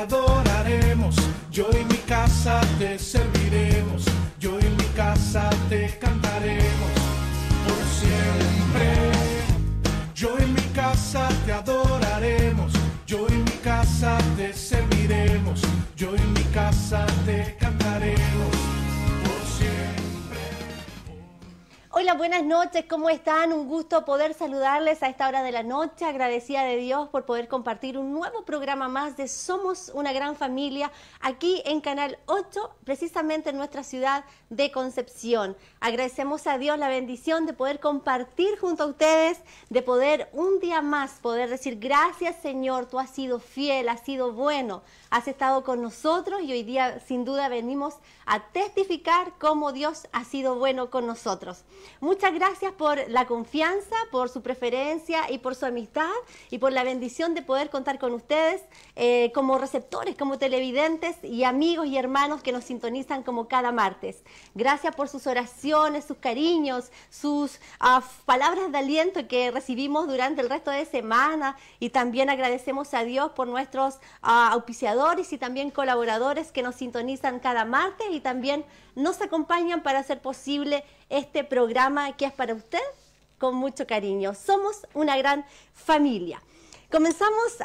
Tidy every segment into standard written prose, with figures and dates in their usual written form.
adoraremos, yo y mi casa te serviremos, yo y mi casa te cantaremos por siempre. Yo y mi casa te adoraremos, yo y mi casa te serviremos, yo y mi casa te cantaremos por siempre. Hola, buenas noches, ¿cómo están? Un gusto poder saludarles a esta hora de la noche, agradecida de Dios por poder compartir un nuevo programa más de Somos una Gran Familia, aquí en Canal 8, precisamente en nuestra ciudad de Concepción. Agradecemos a Dios la bendición de poder compartir junto a ustedes, de poder un día más poder decir gracias Señor, tú has sido fiel, has sido bueno, has estado con nosotros y hoy día sin duda venimos a testificar cómo Dios ha sido bueno con nosotros. Muchas gracias por la confianza, por su preferencia y por su amistad y por la bendición de poder contar con ustedes como receptores, como televidentes y amigos y hermanos que nos sintonizan como cada martes. Gracias por sus oraciones, sus cariños, sus palabras de aliento que recibimos durante el resto de semana y también agradecemos a Dios por nuestros auspiciadores y también colaboradores que nos sintonizan cada martes y también nos acompañan para hacer posible este programa que es para usted con mucho cariño. Somos una gran familia. Comenzamos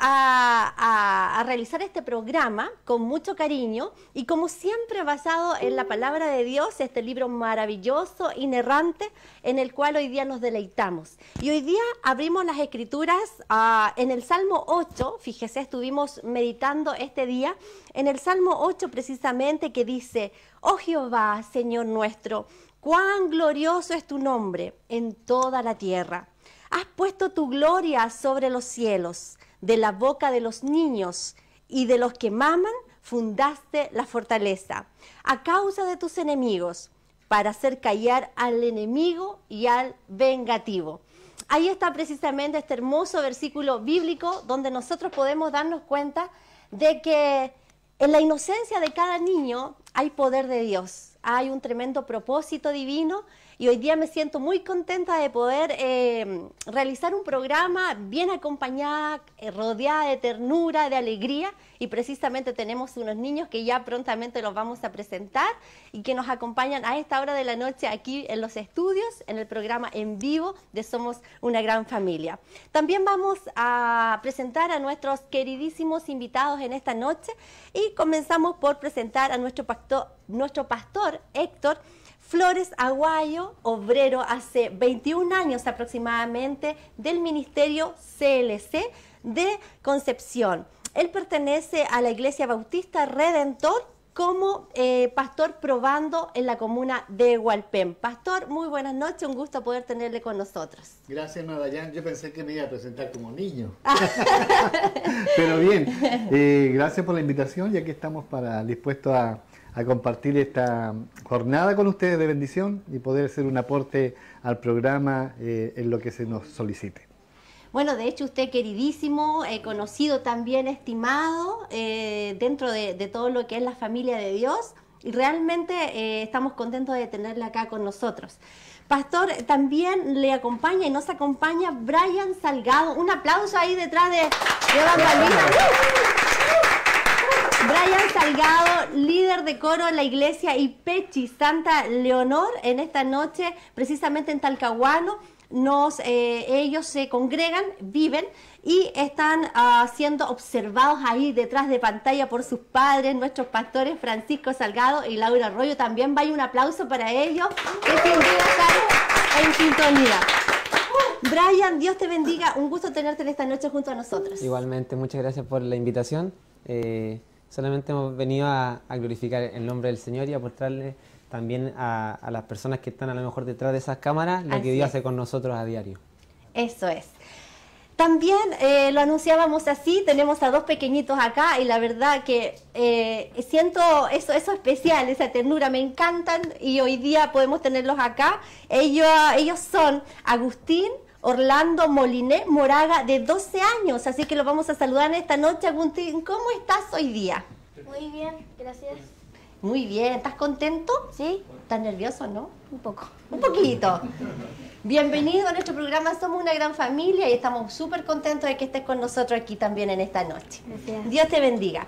a realizar este programa con mucho cariño y como siempre basado en la palabra de Dios, este libro maravilloso, inerrante, en el cual hoy día nos deleitamos. Y hoy día abrimos las escrituras en el Salmo 8, fíjese, estuvimos meditando este día, en el Salmo 8 precisamente que dice, oh Jehová, Señor nuestro, cuán glorioso es tu nombre en toda la tierra. Has puesto tu gloria sobre los cielos, de la boca de los niños y de los que maman fundaste la fortaleza, a causa de tus enemigos, para hacer callar al enemigo y al vengativo. Ahí está precisamente este hermoso versículo bíblico donde nosotros podemos darnos cuenta de que en la inocencia de cada niño hay poder de Dios, hay un tremendo propósito divino. Y hoy día me siento muy contenta de poder realizar un programa bien acompañada, rodeada de ternura, de alegría. Y precisamente tenemos unos niños que ya prontamente los vamos a presentar y que nos acompañan a esta hora de la noche aquí en los estudios, en el programa en vivo de Somos una Gran Familia. También vamos a presentar a nuestros queridísimos invitados en esta noche y comenzamos por presentar a nuestro pastor Héctor Flores Aguayo, obrero hace 21 años aproximadamente del Ministerio CLC de Concepción. Él pertenece a la Iglesia Bautista Redentor como pastor probando en la comuna de Hualpén. Pastor, muy buenas noches, un gusto poder tenerle con nosotros. Gracias, Nadayan. Yo pensé que me iba a presentar como niño. Pero bien, gracias por la invitación, ya que estamos dispuestos a compartir esta jornada con ustedes de bendición y poder hacer un aporte al programa en lo que se nos solicite. Bueno, de hecho usted queridísimo, conocido también, estimado, dentro de todo lo que es la familia de Dios y realmente estamos contentos de tenerle acá con nosotros. Pastor, también le acompaña y nos acompaña Brian Salgado. Un aplauso ahí detrás de bambalinas. Brian Salgado, líder de coro en la iglesia Ipechi Santa Leonor, en esta noche, precisamente en Talcahuano. Ellos se congregan, viven y están siendo observados ahí detrás de pantalla por sus padres, nuestros pastores Francisco Salgado y Laura Arroyo. También vaya un aplauso para ellos, que sin duda están en sintonía. Brian, Dios te bendiga, un gusto tenerte en esta noche junto a nosotros. Igualmente, muchas gracias por la invitación. Solamente hemos venido a glorificar el nombre del Señor y a mostrarle también a las personas que están a lo mejor detrás de esas cámaras lo que Dios hace con nosotros a diario. Eso es. También lo anunciábamos así, tenemos a dos pequeñitos acá y la verdad que siento eso especial, esa ternura, me encantan y hoy día podemos tenerlos acá. Ellos son Agustín Orlando Moliné Moraga, de 12 años, así que lo vamos a saludar en esta noche. Agustín, ¿cómo estás hoy día? Muy bien, gracias. Muy bien, ¿estás contento? Sí. ¿Estás nervioso, no? Un poco. Un poquito. Bienvenido a nuestro programa Somos una Gran Familia y estamos súper contentos de que estés con nosotros aquí también en esta noche. Gracias. Dios te bendiga.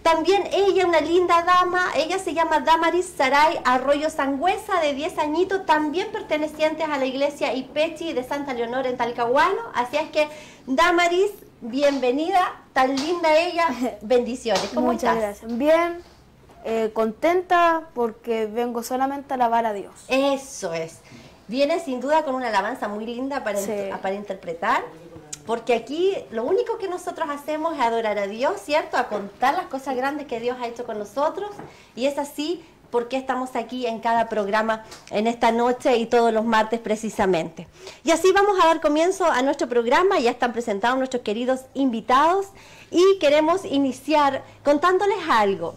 También ella, una linda dama, ella se llama Damaris Saray Arroyo Sangüesa, de 10 añitos, también pertenecientes a la iglesia Ipechi de Santa Leonor en Talcahuano. Así es que, Damaris, bienvenida, tan linda ella, bendiciones. ¿Cómo Muchas estás? gracias. Bien, contenta porque vengo solamente a alabar a Dios. Eso es. Viene sin duda con una alabanza muy linda para, Sí. para interpretar. Porque aquí lo único que nosotros hacemos es adorar a Dios, ¿cierto? A contar las cosas grandes que Dios ha hecho con nosotros. Y es así porque estamos aquí en cada programa en esta noche y todos los martes precisamente. Y así vamos a dar comienzo a nuestro programa. Ya están presentados nuestros queridos invitados y queremos iniciar contándoles algo.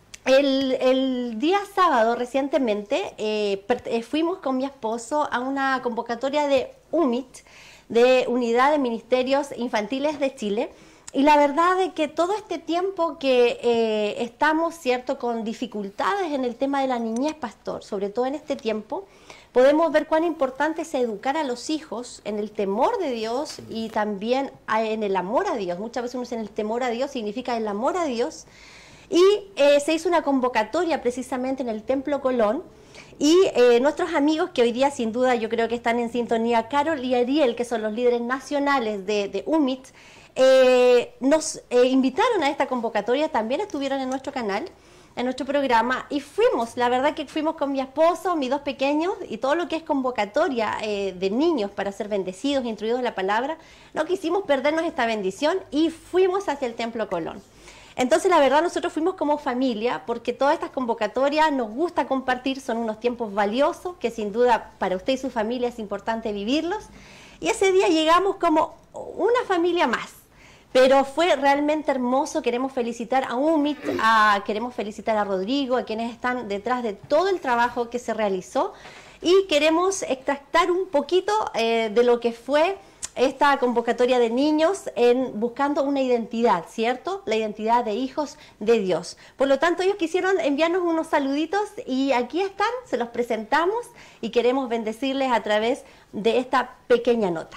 El día sábado recientemente fuimos con mi esposo a una convocatoria de UMIT, de Unidad de Ministerios Infantiles de Chile, y la verdad es que todo este tiempo que estamos, ¿cierto?, con dificultades en el tema de la niñez, pastor, sobre todo en este tiempo, podemos ver cuán importante es educar a los hijos en el temor de Dios y también en el amor a Dios. Muchas veces uno dice en el temor a Dios significa el amor a Dios, y se hizo una convocatoria precisamente en el Templo Colón. Y nuestros amigos que hoy día sin duda yo creo que están en sintonía, Carol y Ariel, que son los líderes nacionales de UMIT, nos invitaron a esta convocatoria, también estuvieron en nuestro canal, en nuestro programa, y fuimos, la verdad que fuimos con mi esposo, mis dos pequeños, y todo lo que es convocatoria de niños para ser bendecidos, instruidos en la palabra, no quisimos perdernos esta bendición y fuimos hacia el Templo Colón. Entonces, la verdad, nosotros fuimos como familia, porque todas estas convocatorias nos gusta compartir, son unos tiempos valiosos, que sin duda para usted y su familia es importante vivirlos. Y ese día llegamos como una familia más, pero fue realmente hermoso. Queremos felicitar a UMIT, queremos felicitar a Rodrigo, a quienes están detrás de todo el trabajo que se realizó, y queremos extractar un poquito de lo que fue esta convocatoria de niños en buscando una identidad, ¿cierto? La identidad de hijos de Dios. Por lo tanto, ellos quisieron enviarnos unos saluditos y aquí están, se los presentamos y queremos bendecirles a través de esta pequeña nota.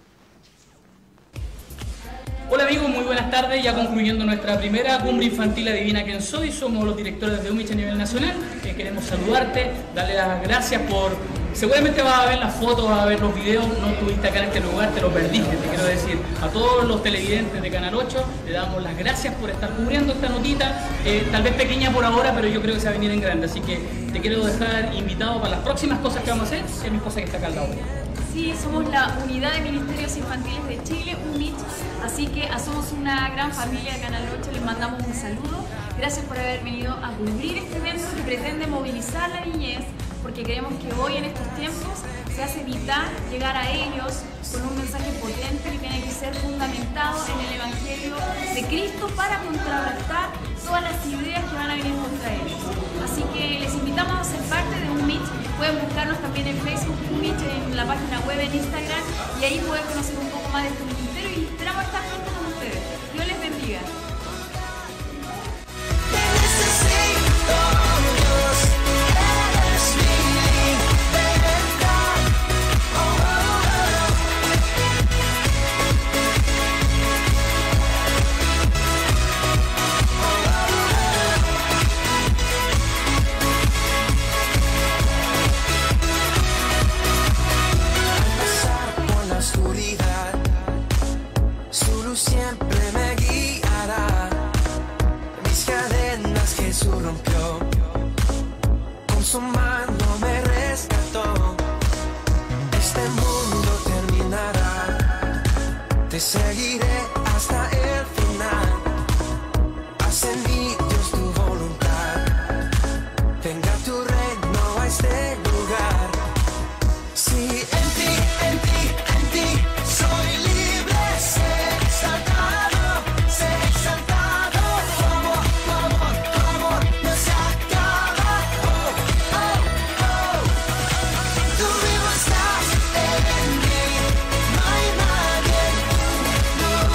Hola amigos, muy buenas tardes. Ya concluyendo nuestra primera cumbre infantil Adivina quién soy, somos los directores de UMIT a nivel nacional. Queremos saludarte, darle las gracias por... Seguramente vas a ver las fotos, vas a ver los videos, no estuviste acá en este lugar, te lo perdiste, te quiero decir. A todos los televidentes de Canal 8, le damos las gracias por estar cubriendo esta notita, tal vez pequeña por ahora, pero yo creo que se va a venir en grande. Así que te quiero dejar invitado para las próximas cosas que vamos a hacer, es mi esposa que está acá al lado. Sí, somos la Unidad de Ministerios Infantiles de Chile, UMIT, así que somos una gran familia de Canal 8, les mandamos un saludo. Gracias por haber venido a cubrir este evento que pretende movilizar la niñez, porque creemos que hoy en estos tiempos se hace vital llegar a ellos con un mensaje potente que tiene que ser fundamentado en el Evangelio de Cristo para contrarrestar todas las ideas que van a venir contra ellos. Así que les invitamos a ser parte de UMIT. Pueden buscarnos también en Facebook, UMIT, en la página web, en Instagram, y ahí pueden conocer un poco más de este ministerio y esperamos estar pronto con ustedes. Dios les bendiga. Su luz siempre me guiará. Mis cadenas Jesús rompió, con su mano me rescató. Este mundo terminará, te seguiré hasta el final. Haz en mí, Dios, tu voluntad. Venga tu reino a este lugar. Sí, en ti, en ti, en ti soy libre, sé exaltado, sé exaltado. Tu amor, tu amor, tu amor no se acaba. Oh, oh, oh. Tú vivo estás en mí, no hay nadie. No.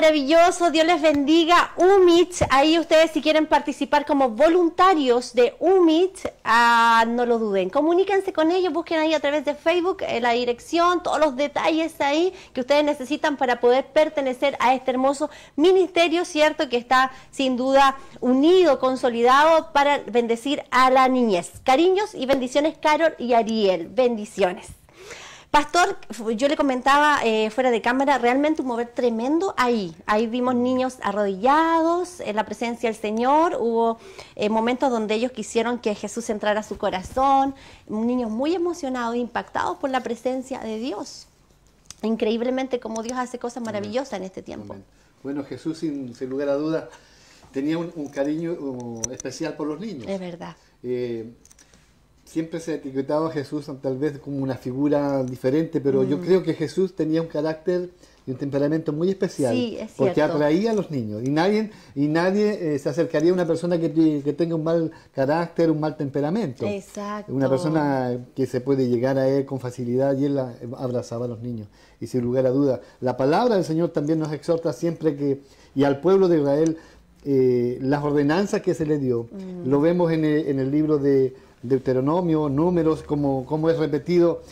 maravilloso, Dios les bendiga. UMIT, ahí ustedes si quieren participar como voluntarios de UMIT, no lo duden. Comuníquense con ellos, busquen ahí a través de Facebook la dirección, todos los detalles ahí que ustedes necesitan para poder pertenecer a este hermoso ministerio, ¿cierto? Que está sin duda unido, consolidado para bendecir a la niñez. Cariños y bendiciones, Carol y Ariel. Bendiciones. Pastor, yo le comentaba fuera de cámara, realmente un mover tremendo ahí. Ahí vimos niños arrodillados en la presencia del Señor. Hubo momentos donde ellos quisieron que Jesús entrara a su corazón. Niños muy emocionados, impactados por la presencia de Dios. Increíblemente como Dios hace cosas maravillosas en este tiempo. Amén. Bueno, Jesús sin lugar a dudas tenía un cariño especial por los niños. Es verdad. Siempre se ha etiquetado a Jesús tal vez como una figura diferente, pero yo creo que Jesús tenía un carácter y un temperamento muy especial, sí, es porque cierto. atraía a los niños y nadie se acercaría a una persona que tenga un mal carácter, un mal temperamento. Exacto. Una persona que se puede llegar a él con facilidad, y él abrazaba a los niños. Y sin lugar a duda, la palabra del Señor también nos exhorta siempre y al pueblo de Israel, las ordenanzas que se le dio. Lo vemos en el libro de Deuteronomio, Números, como es repetido,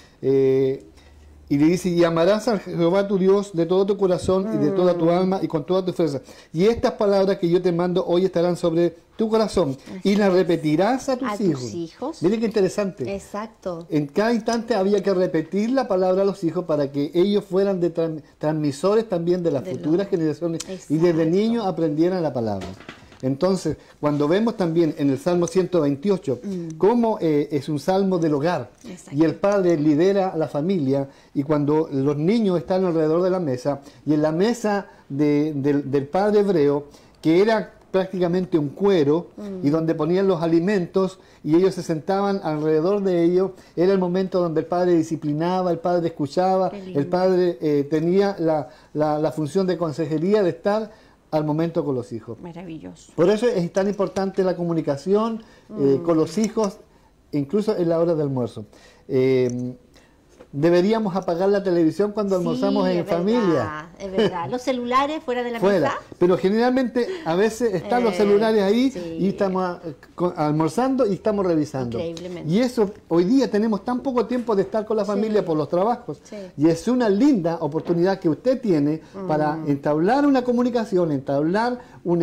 y le dice: y amarás a Jehová tu Dios de todo tu corazón y de toda tu alma y con toda tu fuerza. Y estas palabras que yo te mando hoy estarán sobre tu corazón y las repetirás a tus hijos. Miren qué interesante. Exacto. En cada instante había que repetir la palabra a los hijos para que ellos fueran transmisores también de las futuras generaciones. Exacto. Y desde niños aprendieran la palabra. Entonces, cuando vemos también en el Salmo 128 cómo es un salmo del hogar, y el padre lidera a la familia, y cuando los niños están alrededor de la mesa, y en la mesa del padre hebreo, que era prácticamente un cuero, y donde ponían los alimentos, y ellos se sentaban alrededor de ellos, era el momento donde el padre disciplinaba, el padre escuchaba, el padre tenía la función de consejería, de estar al momento con los hijos. Maravilloso. Por eso es tan importante la comunicación con los hijos, incluso en la hora de almuerzo. Deberíamos apagar la televisión cuando almorzamos en familia. Es verdad. Los celulares fuera de la mesa. Pero generalmente a veces están los celulares ahí, y estamos almorzando y estamos revisando. Increíblemente. Y eso, hoy día tenemos tan poco tiempo de estar con la familia por los trabajos. Y es una linda oportunidad que usted tiene para entablar una comunicación, entablar un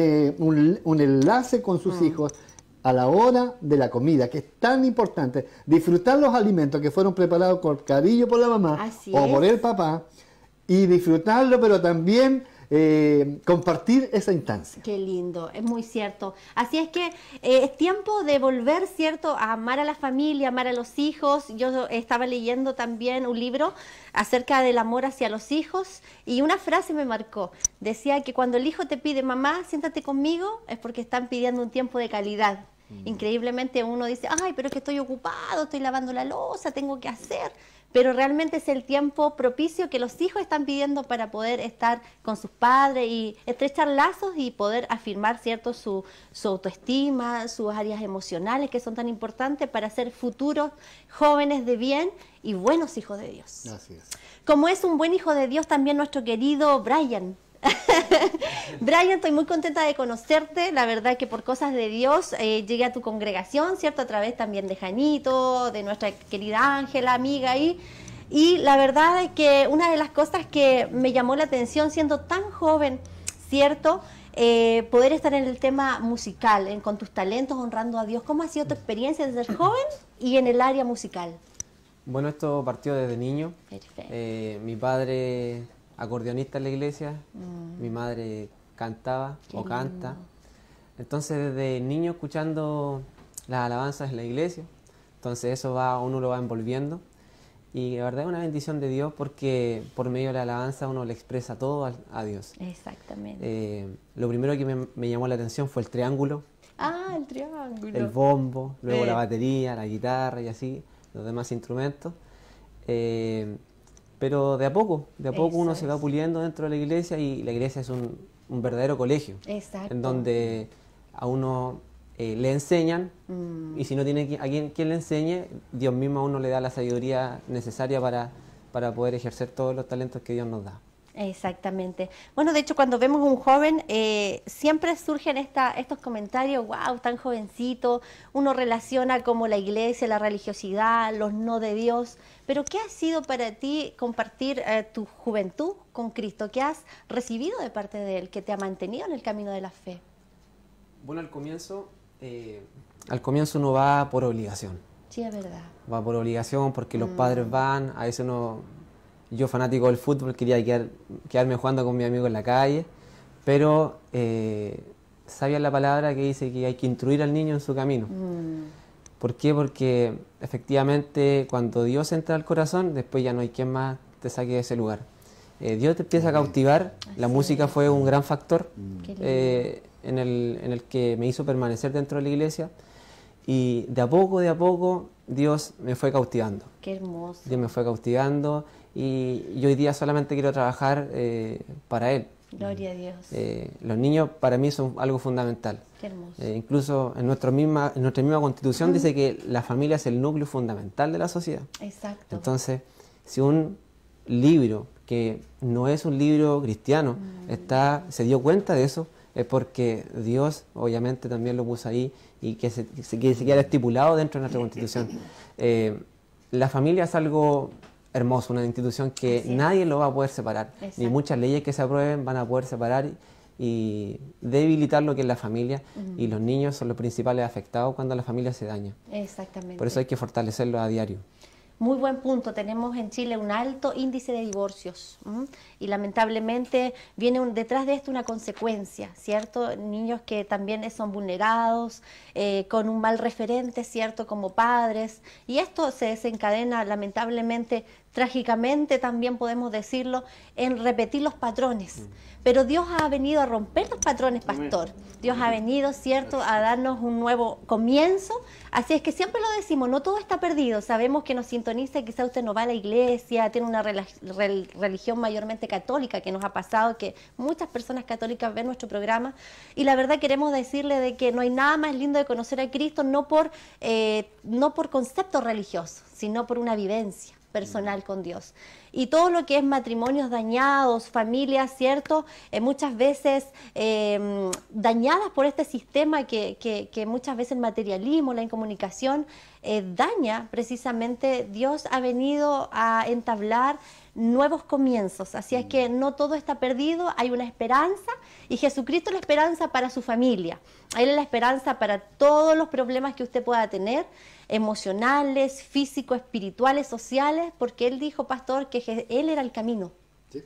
enlace con sus hijos a la hora de la comida, que es tan importante. Disfrutar los alimentos que fueron preparados con cariño por la mamá por el papá, y disfrutarlo, pero también compartir esa instancia. Qué lindo, es muy cierto. Así es que es tiempo de volver, ¿cierto?, a amar a la familia, amar a los hijos. Yo estaba leyendo también un libro acerca del amor hacia los hijos, y una frase me marcó. Decía que cuando el hijo te pide: mamá, siéntate conmigo, es porque están pidiendo un tiempo de calidad. Increíblemente uno dice: ay, pero es que estoy ocupado, estoy lavando la loza, tengo que hacer. Pero realmente es el tiempo propicio que los hijos están pidiendo para poder estar con sus padres y estrechar lazos y poder afirmar, ¿cierto?, su autoestima, sus áreas emocionales, que son tan importantes para ser futuros jóvenes de bien y buenos hijos de Dios. Así es. Como es un buen hijo de Dios también nuestro querido Brian. Brian, estoy muy contenta de conocerte. La verdad que por cosas de Dios llegué a tu congregación, ¿cierto? A través también de Janito, de nuestra querida Ángela, amiga ahí. Y la verdad es que una de las cosas que me llamó la atención siendo tan joven, ¿cierto? Poder estar en el tema musical, con tus talentos, honrando a Dios. ¿Cómo ha sido tu experiencia de ser joven y en el área musical? Bueno, esto partió desde niño. Perfecto. Mi padre, acordeonista en la iglesia, mi madre cantaba o canta. Entonces desde niño escuchando las alabanzas en la iglesia, entonces eso uno lo va envolviendo, y la verdad es una bendición de Dios, porque por medio de la alabanza uno le expresa todo a Dios. Exactamente. Lo primero que me llamó la atención fue el triángulo. El triángulo. El bombo, luego la batería, la guitarra y así, los demás instrumentos. Pero de a poco uno se va puliendo dentro de la iglesia, y la iglesia es un verdadero colegio. Exacto. En donde a uno le enseñan, y si no tiene a quien le enseñe, Dios mismo a uno le da la sabiduría necesaria para poder ejercer todos los talentos que Dios nos da. Exactamente. Bueno, de hecho, cuando vemos a un joven, siempre surgen estos comentarios, wow, tan jovencito, uno relaciona como la iglesia, la religiosidad, los no de Dios, pero ¿qué ha sido para ti compartir tu juventud con Cristo? ¿Qué has recibido de parte de Él que te ha mantenido en el camino de la fe? Bueno, al comienzo uno va por obligación. Sí, es verdad. Va por obligación porque los padres van, a veces uno... Yo, fanático del fútbol, quería quedarme jugando con mi amigo en la calle, pero sabía la palabra que dice que hay que instruir al niño en su camino. ¿Por qué? Porque efectivamente cuando Dios entra al corazón, después ya no hay quien más te saque de ese lugar. Dios te empieza a cautivar, la música fue un gran factor en el que me hizo permanecer dentro de la iglesia, y de a poco Dios me fue cautivando. Qué hermoso. Dios me fue cautivando. Y hoy día solamente quiero trabajar para Él. Gloria a Dios. Los niños para mí son algo fundamental. Qué hermoso. Incluso en nuestra misma Constitución dice que la familia es el núcleo fundamental de la sociedad. Exacto. Entonces, si un libro que no es un libro cristiano se dio cuenta de eso, es porque Dios obviamente también lo puso ahí y que se queda estipulado dentro de nuestra Constitución. La familia es algo hermoso, una institución que nadie lo va a poder separar. Exacto. Ni muchas leyes que se aprueben van a poder separar y debilitar lo que es la familia, y los niños son los principales afectados cuando la familia se daña. Exactamente. Por eso hay que fortalecerlo a diario. Muy buen punto. Tenemos en Chile un alto índice de divorcios y lamentablemente viene detrás de esto una consecuencia, ¿cierto? Niños que también son vulnerados, con un mal referente, ¿cierto? Como padres, y esto se desencadena lamentablemente, trágicamente también podemos decirlo, en repetir los patrones. Pero Dios ha venido a romper los patrones, pastor. Dios ha venido, ¿cierto?, a darnos un nuevo comienzo. Así es que siempre lo decimos, no todo está perdido. Sabemos que nos sintoniza, quizá usted no va a la iglesia, tiene una religión mayormente católica, que nos ha pasado, que muchas personas católicas ven nuestro programa. Y la verdad queremos decirle de que no hay nada más lindo de conocer a Cristo, no por conceptos religiosos, sino por una vivencia personal con Dios. Y todo lo que es matrimonios dañados, familias, ¿cierto? Muchas veces dañadas por este sistema que muchas veces el materialismo, la incomunicación daña precisamente. Dios ha venido a entablar nuevos comienzos, así es que no todo está perdido, hay una esperanza, y Jesucristo es la esperanza para su familia. Él es la esperanza para todos los problemas que usted pueda tener, emocionales, físicos, espirituales, sociales, porque Él dijo, pastor, que Él era el camino. Sí.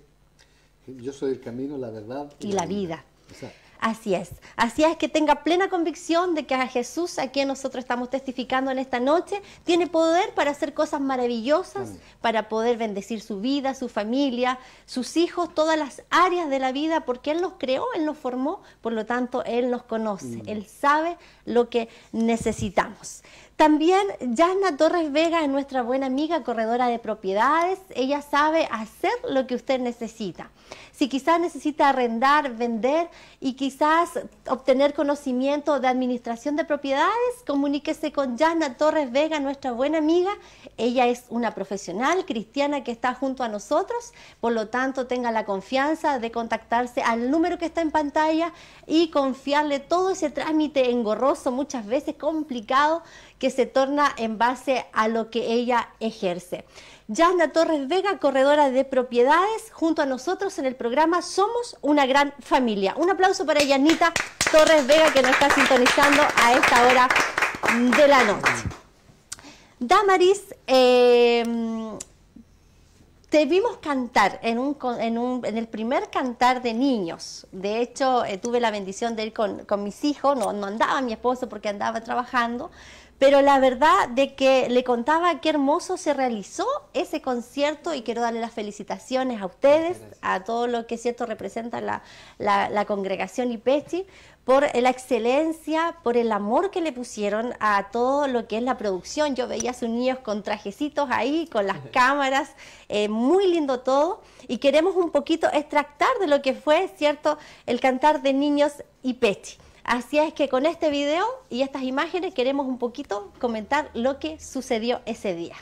Yo soy el camino, la verdad y la vida. Exacto. Así es que tenga plena convicción de que a Jesús, a quien nosotros estamos testificando en esta noche, tiene poder para hacer cosas maravillosas, para poder bendecir su vida, su familia, sus hijos, todas las áreas de la vida, porque Él nos creó, Él nos formó, por lo tanto Él nos conoce, Él sabe lo que necesitamos. También Yasna Torres Vega es nuestra buena amiga, corredora de propiedades. Ella sabe hacer lo que usted necesita. Si quizás necesita arrendar, vender y quizás obtener conocimiento de administración de propiedades, comuníquese con Yasna Torres Vega, nuestra buena amiga. Ella es una profesional cristiana que está junto a nosotros, por lo tanto tenga la confianza de contactarse al número que está en pantalla y confiarle todo ese trámite engorroso, muchas veces complicado, que se torna en base a lo que ella ejerce. Yasna Torres Vega, corredora de propiedades, junto a nosotros en el programa Somos una Gran Familia. Un aplauso para Yasnita Torres Vega, que nos está sintonizando a esta hora de la noche. Damaris, te vimos cantar en el primer cantar de niños. De hecho, tuve la bendición de ir con mis hijos. No andaba mi esposo porque andaba trabajando, pero la verdad de que le contaba qué hermoso se realizó ese concierto, y quiero darle las felicitaciones a ustedes, a todo lo que cierto representa la congregación Ipechi, por la excelencia, por el amor que le pusieron a todo lo que es la producción. Yo veía a sus niños con trajecitos ahí, con las cámaras, muy lindo todo, y queremos un poquito extractar de lo que fue, cierto, el cantar de niños Ipechi. Así es que con este video y estas imágenes queremos un poquito comentar lo que sucedió ese día.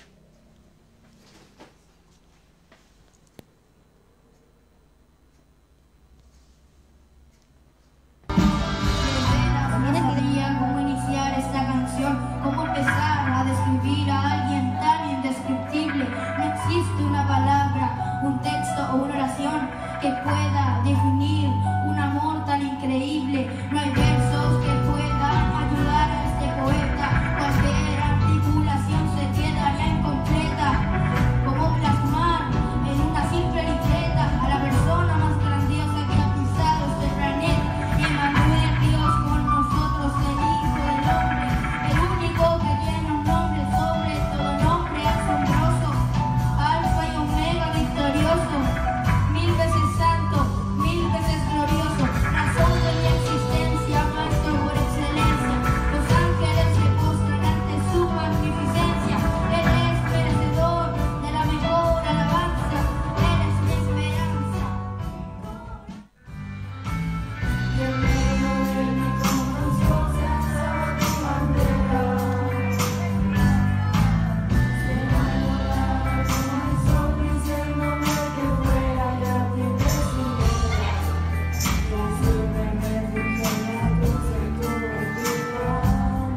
que pueda definir un amor tan increíble. No hay versos que puedan ayudar a este poeta. Cualquier articulación se quedaría incompleta. Como plasmar en una simple libreta a la persona más grandiosa que ha pisado este planeta. Emmanuel, Dios con nosotros, el Hijo del Hombre, el único que tiene un nombre sobre todo nombre, asombroso, Alfa y Omega victorioso, 1000 veces santo, 1000 veces glorioso, razón de mi existencia, maestro por excelencia. Los ángeles se postran ante su magnificencia. Él es merecedor de la mejor alabanza. Él es mi esperanza. Y en medio de mi corazón se alza tu bandera. Se va a volar como el sol diciéndome que fuera ya mi presidente. Y así me refugio en la cruz de tu hermano.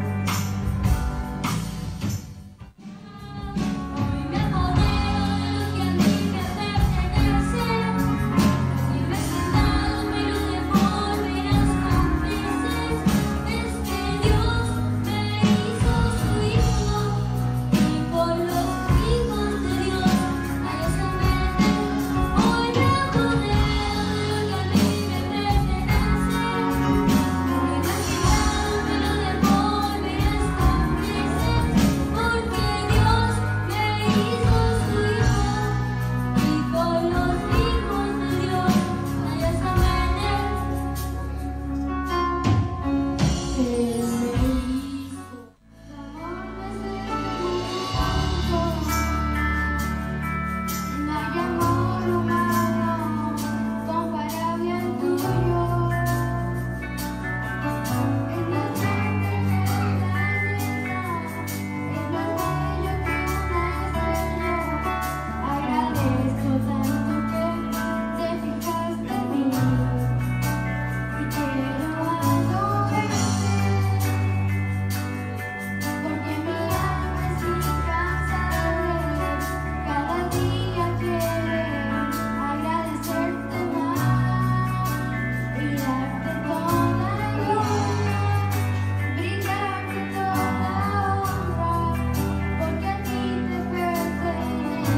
Hoy me apodero de lo que a mí me pertenece. Y me he sentado pero de volverás cómplices. Es que Dios me hizo su hijo. Y por los hijos de Dios nadie se mete. Hoy me apodero de lo que a mí me pertenece. Hoy me he sentado pero de volverás cómplices. Porque Dios me hizo su hijo. Y por los hijos de Dios nadie se mete. Él me hizo. Amor me no hay amor humano comparable al tuyo. Es más grande que la estrella, es más bello que una estrella. Agradezco tanto que te fijaste en mí y quiero adorarte. Porque mi alma es incansable, cada día quiere agradecerte más y darte toda gloria, brindarte toda honra, porque a ti te pertenece.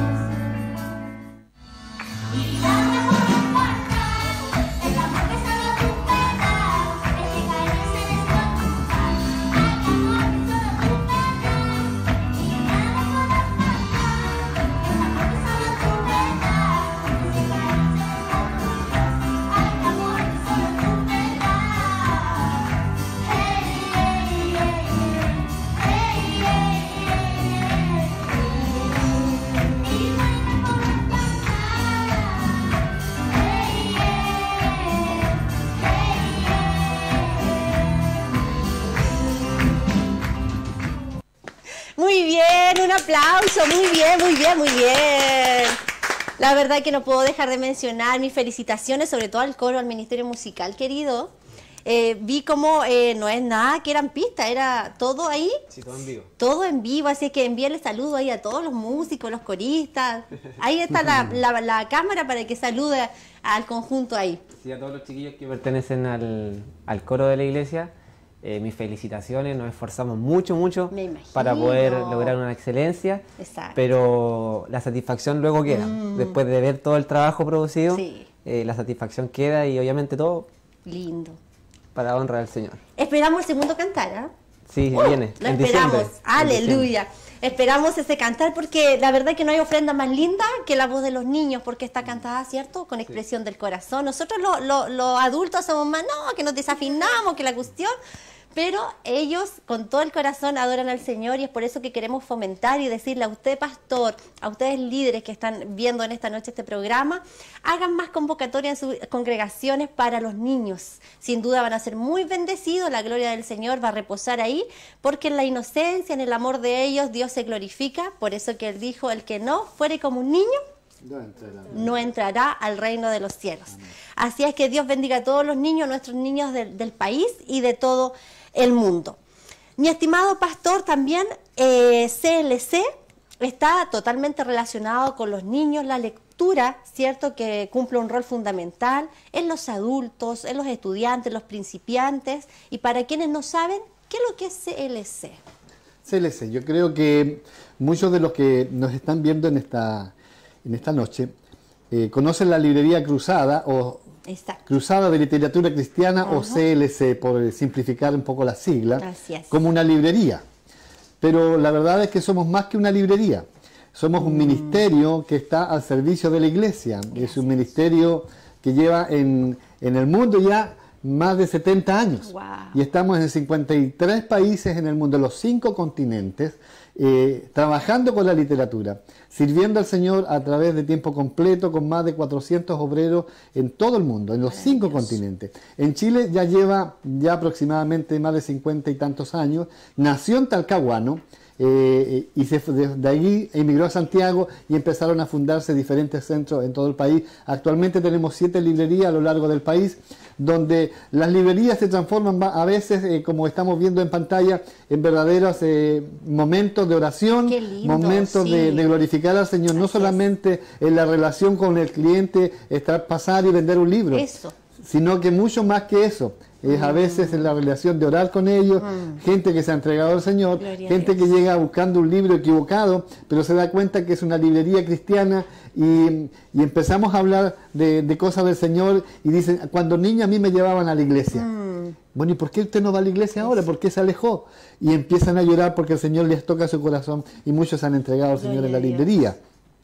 Y la mejor respuesta, el amor que sana tus penas, es que caerse en esta cruz. Hay amor que sana tus penas. Y la mejor respuesta, el amor que sana tus penas, es que caerse en esta cruz. Hay amor que sana tus penas. Hey, hey, hey, hey, hey, hey, hey. Y la mejor respuesta. Muy bien, un aplauso, muy bien, muy bien, muy bien. La verdad que no puedo dejar de mencionar mis felicitaciones, sobre todo al coro, al Ministerio Musical, querido. Vi como no es nada que eran pistas, era todo ahí. Sí, todo en vivo. Todo en vivo, así que envíale saludos ahí a todos los músicos, los coristas. Ahí está la cámara para que salude al conjunto ahí. Sí, a todos los chiquillos que pertenecen al coro de la iglesia, mis felicitaciones, nos esforzamos mucho Me imagino. para poder lograr una excelencia, Exacto. pero la satisfacción luego queda, después de ver todo el trabajo producido, Sí. La satisfacción queda y obviamente todo Lindo. para honra del Señor. Esperamos el segundo cantar, ¿ah? Sí, viene, Lo en esperamos, diciembre, en diciembre. aleluya. Esperamos ese cantar porque la verdad que no hay ofrenda más linda que la voz de los niños, porque está cantada, ¿cierto? Con expresión del corazón. Nosotros los adultos somos más, no, que nos desafinamos, que la cuestión. Pero ellos con todo el corazón adoran al Señor y es por eso que queremos fomentar y decirle a usted, pastor, a ustedes líderes que están viendo en esta noche este programa, hagan más convocatoria en sus congregaciones para los niños. Sin duda van a ser muy bendecidos, la gloria del Señor va a reposar ahí, porque en la inocencia, en el amor de ellos, Dios se glorifica. Por eso que Él dijo, el que no fuere como un niño, no entrará al reino de los cielos. Amén. Así es que Dios bendiga a todos los niños, nuestros niños del país y de todo el mundo. Mi estimado pastor, también CLC está totalmente relacionado con los niños, la lectura, ¿cierto? Que cumple un rol fundamental en los adultos, en los estudiantes, los principiantes. Y para quienes no saben, ¿qué es lo que es CLC? CLC, yo creo que muchos de los que nos están viendo en esta noche conocen la librería Cruzada o Exacto. Cruzada de Literatura Cristiana o CLC, por simplificar un poco la sigla, como una librería. Pero la verdad es que somos más que una librería. Somos un ministerio que está al servicio de la iglesia. Es un ministerio que lleva en el mundo ya más de 70 años. Wow. Y estamos en 53 países en el mundo, en los 5 continentes, trabajando con la literatura, sirviendo al Señor a través de tiempo completo con más de 400 obreros en todo el mundo, en los 5 continentes. En Chile ya lleva aproximadamente más de 50 y tantos años, nació en Talcahuano, y de ahí emigró a Santiago y empezaron a fundarse diferentes centros en todo el país. Actualmente tenemos 7 librerías a lo largo del país, donde las librerías se transforman a veces, como estamos viendo en pantalla, en verdaderos momentos de oración, momentos de glorificar al Señor, no solamente en la relación con el cliente, pasar y vender un libro, sino que mucho más que eso. Es a veces en la relación de orar con ellos, gente que se ha entregado al Señor, gente que llega buscando un libro equivocado, pero se da cuenta que es una librería cristiana y empezamos a hablar de cosas del Señor y dicen, cuando niño a mí me llevaban a la iglesia. Bueno, ¿y por qué usted no va a la iglesia ahora? ¿Por qué se alejó? Y empiezan a llorar porque el Señor les toca su corazón y muchos se han entregado al Señor en la librería.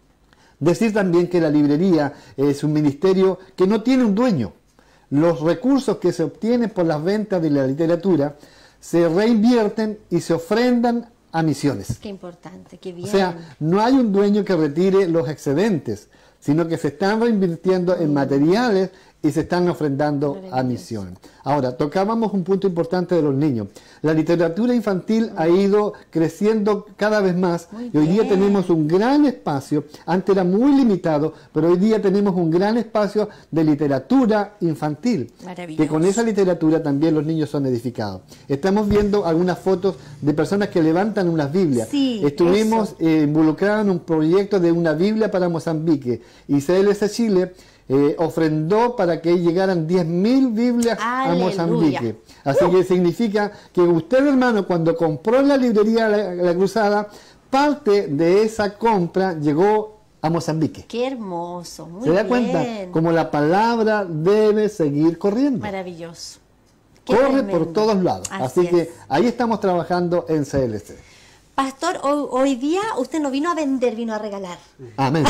Decir también que la librería es un ministerio que no tiene un dueño. Los recursos que se obtienen por las ventas de la literatura se reinvierten y se ofrendan a misiones. Qué importante, qué bien. O sea, no hay un dueño que retire los excedentes, sino que se están reinvirtiendo en materiales y se están ofrendando a misiones. Ahora, tocábamos un punto importante de los niños. La literatura infantil ha ido creciendo cada vez más y hoy día tenemos un gran espacio. Antes era muy limitado, pero hoy día tenemos un gran espacio de literatura infantil. Que con esa literatura también los niños son edificados. Estamos viendo algunas fotos de personas que levantan unas Biblias. Estuvimos involucrados en un proyecto de una Biblia para Mozambique y CLC Chile ofrendó para que llegaran 10.000 Biblias a Mozambique. Así que significa que usted, hermano, cuando compró en la librería La Cruzada, parte de esa compra llegó a Mozambique. Qué hermoso, muy bien. ¿Se da cuenta? Como la palabra debe seguir corriendo. Maravilloso. Corre por todos lados. Así que ahí estamos trabajando en CLC. Pastor, hoy día usted no vino a vender, vino a regalar. Amén.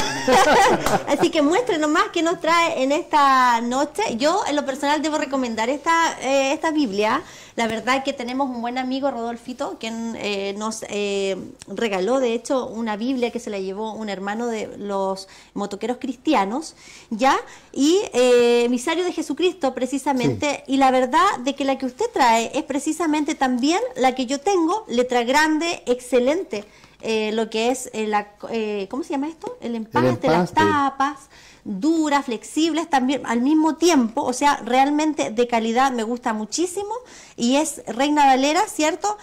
Así que muéstrenos más qué nos trae en esta noche. Yo, en lo personal, debo recomendar esta Biblia. La verdad que tenemos un buen amigo, Rodolfito, que nos regaló, de hecho, una Biblia que se la llevó un hermano de los motoqueros cristianos, ¿ya? Y emisario de Jesucristo, precisamente. Y la verdad de que la que usted trae es precisamente también la que yo tengo, letra grande, excelente. Lo que es, ¿cómo se llama esto? El empaste, las tapas, duras, flexibles también al mismo tiempo, o sea, realmente de calidad, me gusta muchísimo, y es Reina Valera, ¿cierto?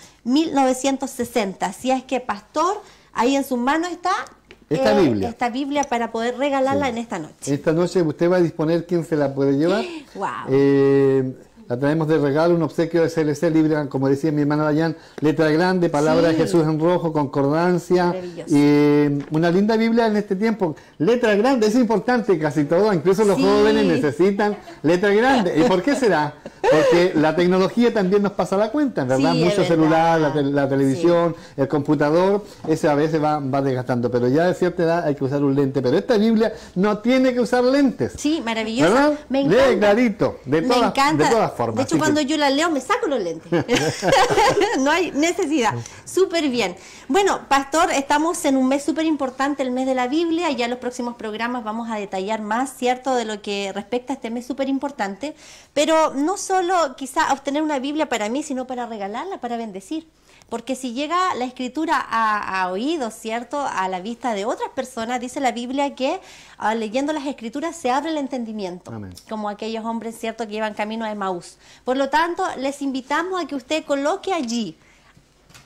1960, así es que, pastor, ahí en sus manos está esta Biblia para poder regalarla en esta noche. Esta noche usted va a disponer quién se la puede llevar. ¡Wow! La traemos de regalo, un obsequio de CLC libre, como decía mi hermana Dayan, letra grande, palabra de Jesús en rojo, concordancia, y una linda Biblia en este tiempo. Letra grande, es importante casi todo, incluso los jóvenes necesitan letra grande. ¿Y por qué será? Porque la tecnología también nos pasa la cuenta, ¿verdad? Mucho celular, la televisión, el computador, ese a veces va desgastando, pero ya de cierta edad hay que usar un lente. Pero esta Biblia no tiene que usar lentes. Sí, maravillosa. ¿Verdad? Me encanta. Lee clarito, de todas formas. De hecho, cuando yo la leo, me saco los lentes. No hay necesidad. Súper bien. Bueno, pastor, estamos en un mes súper importante, el mes de la Biblia, y ya en los próximos programas vamos a detallar más, ¿cierto?, de lo que respecta a este mes súper importante. Pero no solo quizá obtener una Biblia para mí, sino para regalarla, para bendecir. Porque si llega la escritura a oídos, ¿cierto?, a la vista de otras personas, dice la Biblia que leyendo las escrituras se abre el entendimiento. Amén. Como aquellos hombres, ¿cierto?, que llevan camino a Emaús. Por lo tanto, les invitamos a que usted coloque allí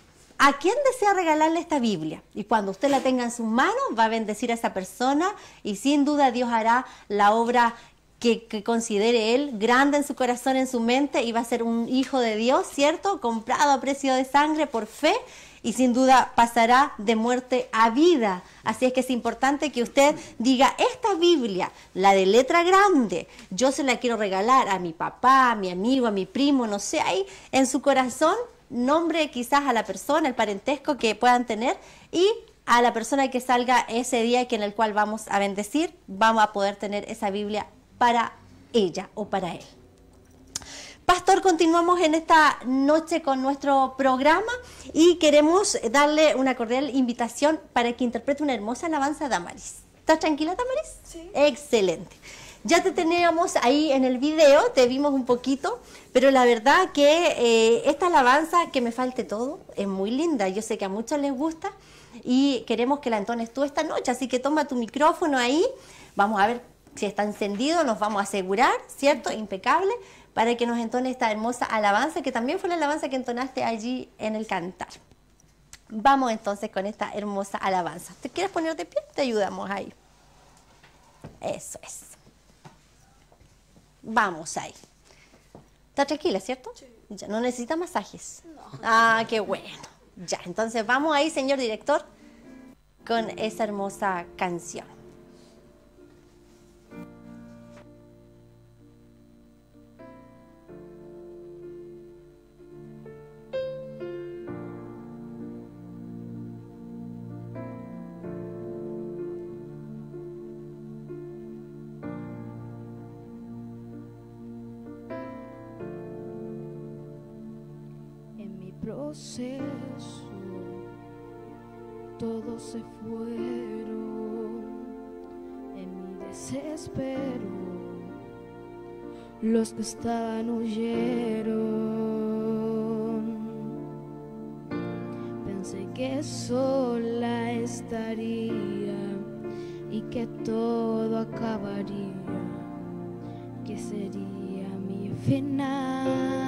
¿A quién desea regalarle esta Biblia? Y cuando usted la tenga en sus manos, va a bendecir a esa persona y sin duda Dios hará la obra que considere Él grande en su corazón, en su mente, y va a ser un hijo de Dios, ¿cierto? Comprado a precio de sangre por fe, y sin duda pasará de muerte a vida. Así es que es importante que usted diga, esta Biblia, la de letra grande, yo se la quiero regalar a mi papá, a mi amigo, a mi primo, no sé, ahí en su corazón, nombre quizás a la persona, el parentesco que puedan tener, y a la persona que salga ese día en el cual vamos a bendecir, vamos a poder tener esa Biblia para ella o para él. Pastor, continuamos en esta noche con nuestro programa y queremos darle una cordial invitación para que interprete una hermosa alabanza a Damaris. ¿Estás tranquila, Damaris? Sí. Excelente. Ya te teníamos ahí en el video, te vimos un poquito, pero la verdad que esta alabanza, que me falte todo, es muy linda. Yo sé que a muchos les gusta y queremos que la entones tú esta noche, así que toma tu micrófono ahí, vamos a ver si está encendido, nos vamos a asegurar, ¿cierto? Impecable, para que nos entone esta hermosa alabanza, que también fue la alabanza que entonaste allí en el cantar. Vamos entonces con esta hermosa alabanza. ¿Te quieres poner de pie? Te ayudamos ahí. Eso es. Vamos ahí. ¿Está tranquila, cierto? Sí. Ya, ¿no necesita masajes? No. Ah, qué bueno. Ya, entonces vamos ahí, señor director, con esa hermosa canción. Proceso, todos se fueron en mi desespero, los que estaban huyeron. Pensé que sola estaría y que todo acabaría, que sería mi final.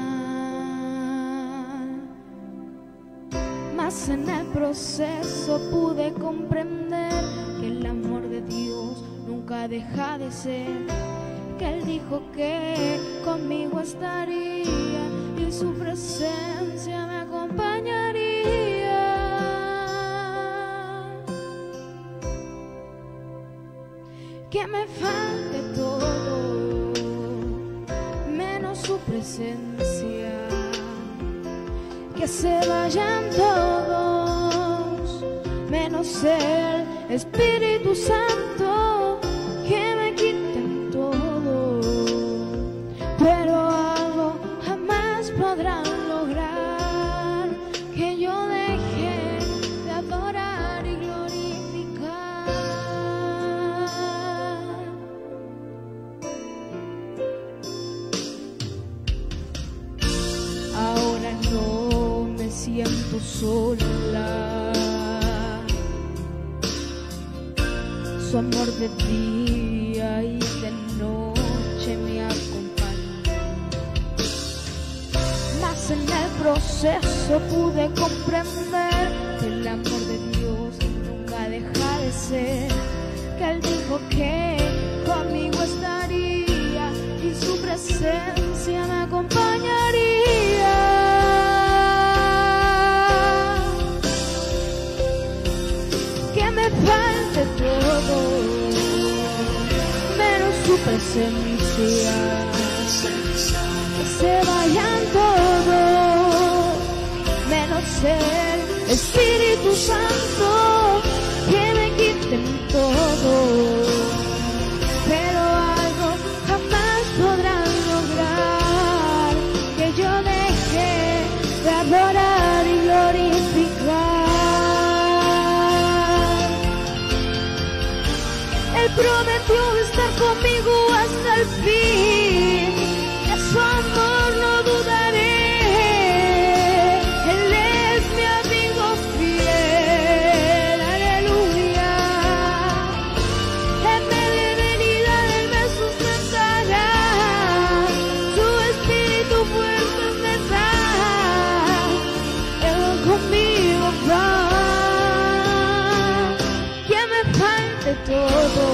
Mas en el proceso pude comprender que el amor de Dios nunca deja de ser, que Él dijo que conmigo estaría y su presencia me acompañaría. Que me falte todo, menos su presencia. Que se vayan todos, menos el Espíritu Santo, que me quiten todo, pero algo jamás podrán lograr, que yo deje de adorar y glorificar. Ahora no me siento sola, su amor de día y de noche me acompaña. Mas en el proceso pude comprender que el amor de Dios nunca deja de ser, que Él dijo que conmigo estaría y su presencia me acompañaría. Que me falte todo, menos su presencia. Que se vayan todos, menos el Espíritu Santo, que me quiten todo, pero algo jamás podrán lograr, que yo deje de adorar y glorificar. Él prometió estar conmigo hasta el fin, de su amor no dudaré. Él es mi amigo fiel, aleluya. En medio de debilidad Él me sustentará, su espíritu fuerte me da. Él conmigo falte todo,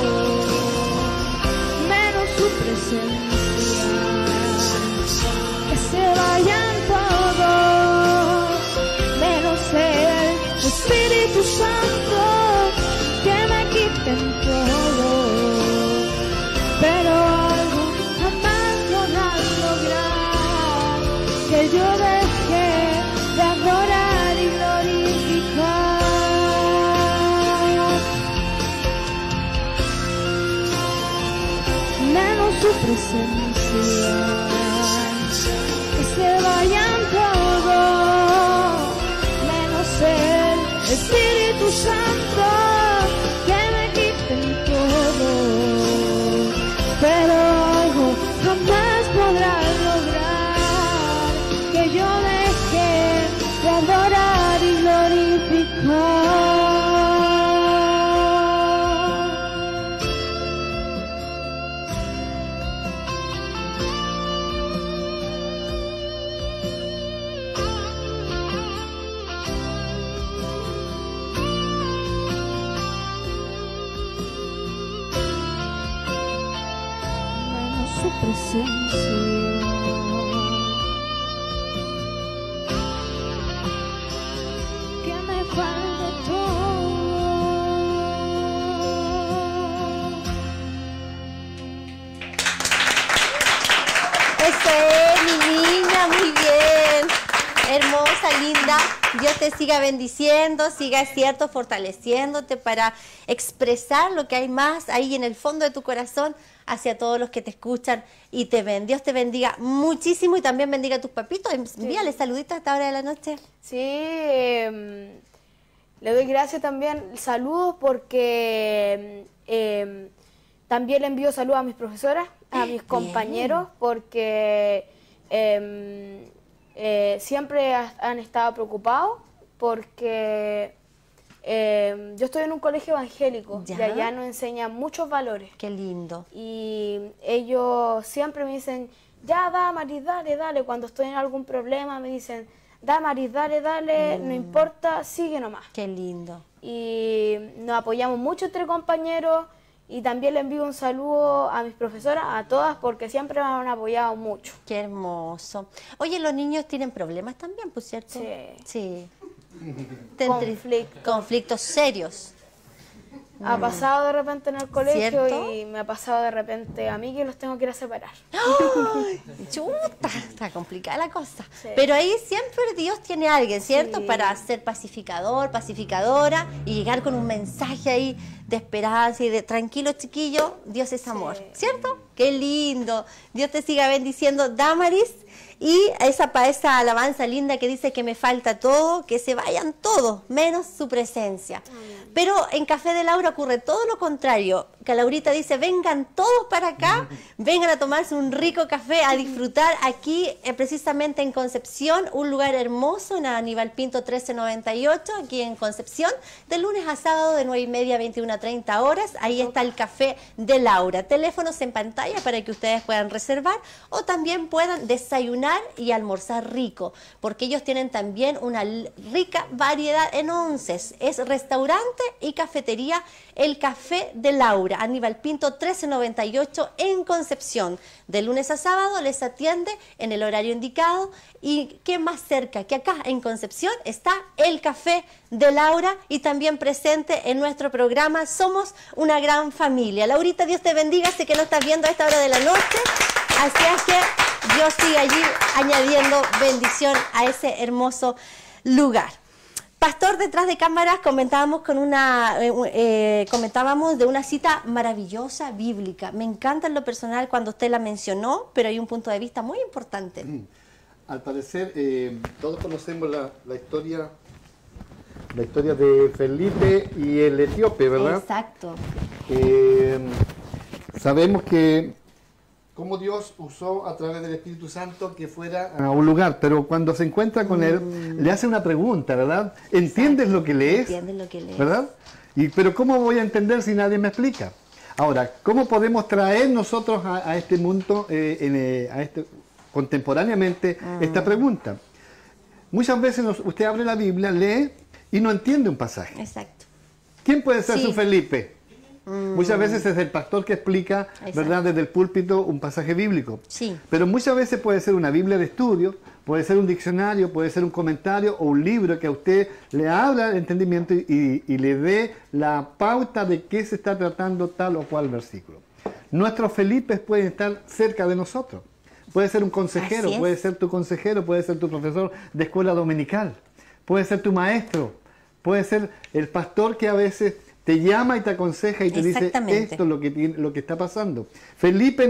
menos su presencia. Que se vayan todos, menos el Espíritu Santo, que me quiten todo. Pero algo jamás podrás lograr, que yo deje de adorar y glorificar. Menos su presencia, que se vayan todos, menos el Espíritu Santo, que me quiten todo. Pero algo jamás podrás lograr, que yo deje de adorar y glorificar. Su presencia, que me falte todo. Eso es, mi niña, muy bien. Hermosa, linda. Dios te siga bendiciendo, siga, es cierto, fortaleciéndote para expresar lo que hay más ahí en el fondo de tu corazón hacia todos los que te escuchan y te ven. Dios te bendiga muchísimo y también bendiga a tus papitos. Envíale saluditos a esta hora de la noche. Sí, le doy gracias también, saludos, porque también le envío saludos a mis profesoras, a mis compañeros, porque siempre han estado preocupados, porque yo estoy en un colegio evangélico y allá nos enseñan muchos valores. Qué lindo. Y ellos siempre me dicen, ya Damaris, dale, dale. Cuando estoy en algún problema me dicen, Damaris, dale, dale, no importa, sigue nomás. Qué lindo. Y nos apoyamos mucho entre compañeros, y también le envío un saludo a mis profesoras, a todas, porque siempre me han apoyado mucho. Qué hermoso. Oye, los niños tienen problemas también, ¿pues cierto? Sí. Sí. Conflictos serios. Ha pasado de repente en el colegio, ¿cierto? y me ha pasado de repente a mí que los tengo que ir a separar. ¡Ay! Chuta, está complicada la cosa. Sí. Pero ahí siempre Dios tiene a alguien, ¿cierto? Sí. Para ser pacificador, pacificadora, y llegar con un mensaje ahí de esperanza y de tranquilo, chiquillo, Dios es amor, sí. ¿Cierto? Qué lindo. Dios te siga bendiciendo, Damaris. Y esa alabanza linda que dice que me falta todo, que se vayan todos, menos su presencia. Pero en Café de Laura ocurre todo lo contrario, que Laurita dice, vengan todos para acá, vengan a tomarse un rico café, a disfrutar aquí, precisamente en Concepción, un lugar hermoso, en Aníbal Pinto 1398, aquí en Concepción, de lunes a sábado de 9:30 a 21:30 horas. Ahí está el Café de Laura. Teléfonos en pantalla para que ustedes puedan reservar o también puedan desayunar y almorzar rico, porque ellos tienen también una rica variedad en onces. Es restaurante y cafetería El Café de Laura, Aníbal Pinto 1398 en Concepción. De lunes a sábado les atiende en el horario indicado. Y qué más cerca que acá en Concepción está El Café de Laura, y también presente en nuestro programa Somos una Gran Familia. Laurita, Dios te bendiga, sé que no estás viendo a esta hora de la noche, así es que Dios sigue allí añadiendo bendición a ese hermoso lugar. Pastor, detrás de cámaras comentábamos de una cita maravillosa bíblica. Me encanta en lo personal cuando usted la mencionó, pero hay un punto de vista muy importante. Al parecer, todos conocemos la historia de Felipe y el etíope, ¿verdad? Exacto. Sabemos que cómo Dios usó a través del Espíritu Santo que fuera a un lugar, pero cuando se encuentra con él, le hace una pregunta, ¿verdad? ¿Entiendes lo que lees? ¿Entiendes lo que lees? ¿Verdad? Pero ¿cómo voy a entender si nadie me explica? Ahora, ¿cómo podemos traer nosotros a este mundo, contemporáneamente, esta pregunta? Muchas veces usted abre la Biblia, lee y no entiende un pasaje. Exacto. ¿Quién puede ser su Felipe? Muchas veces es el pastor que explica, ¿verdad?, desde el púlpito un pasaje bíblico. Sí. Pero muchas veces puede ser una Biblia de estudio, puede ser un diccionario, puede ser un comentario o un libro que a usted le abra el entendimiento y le dé la pauta de qué se está tratando tal o cual versículo. Nuestros Felipes pueden estar cerca de nosotros. Puede ser un consejero, puede ser tu consejero, puede ser tu profesor de escuela dominical, puede ser tu maestro, puede ser el pastor que a veces te llama y te aconseja y te dice esto es lo que está pasando. Felipe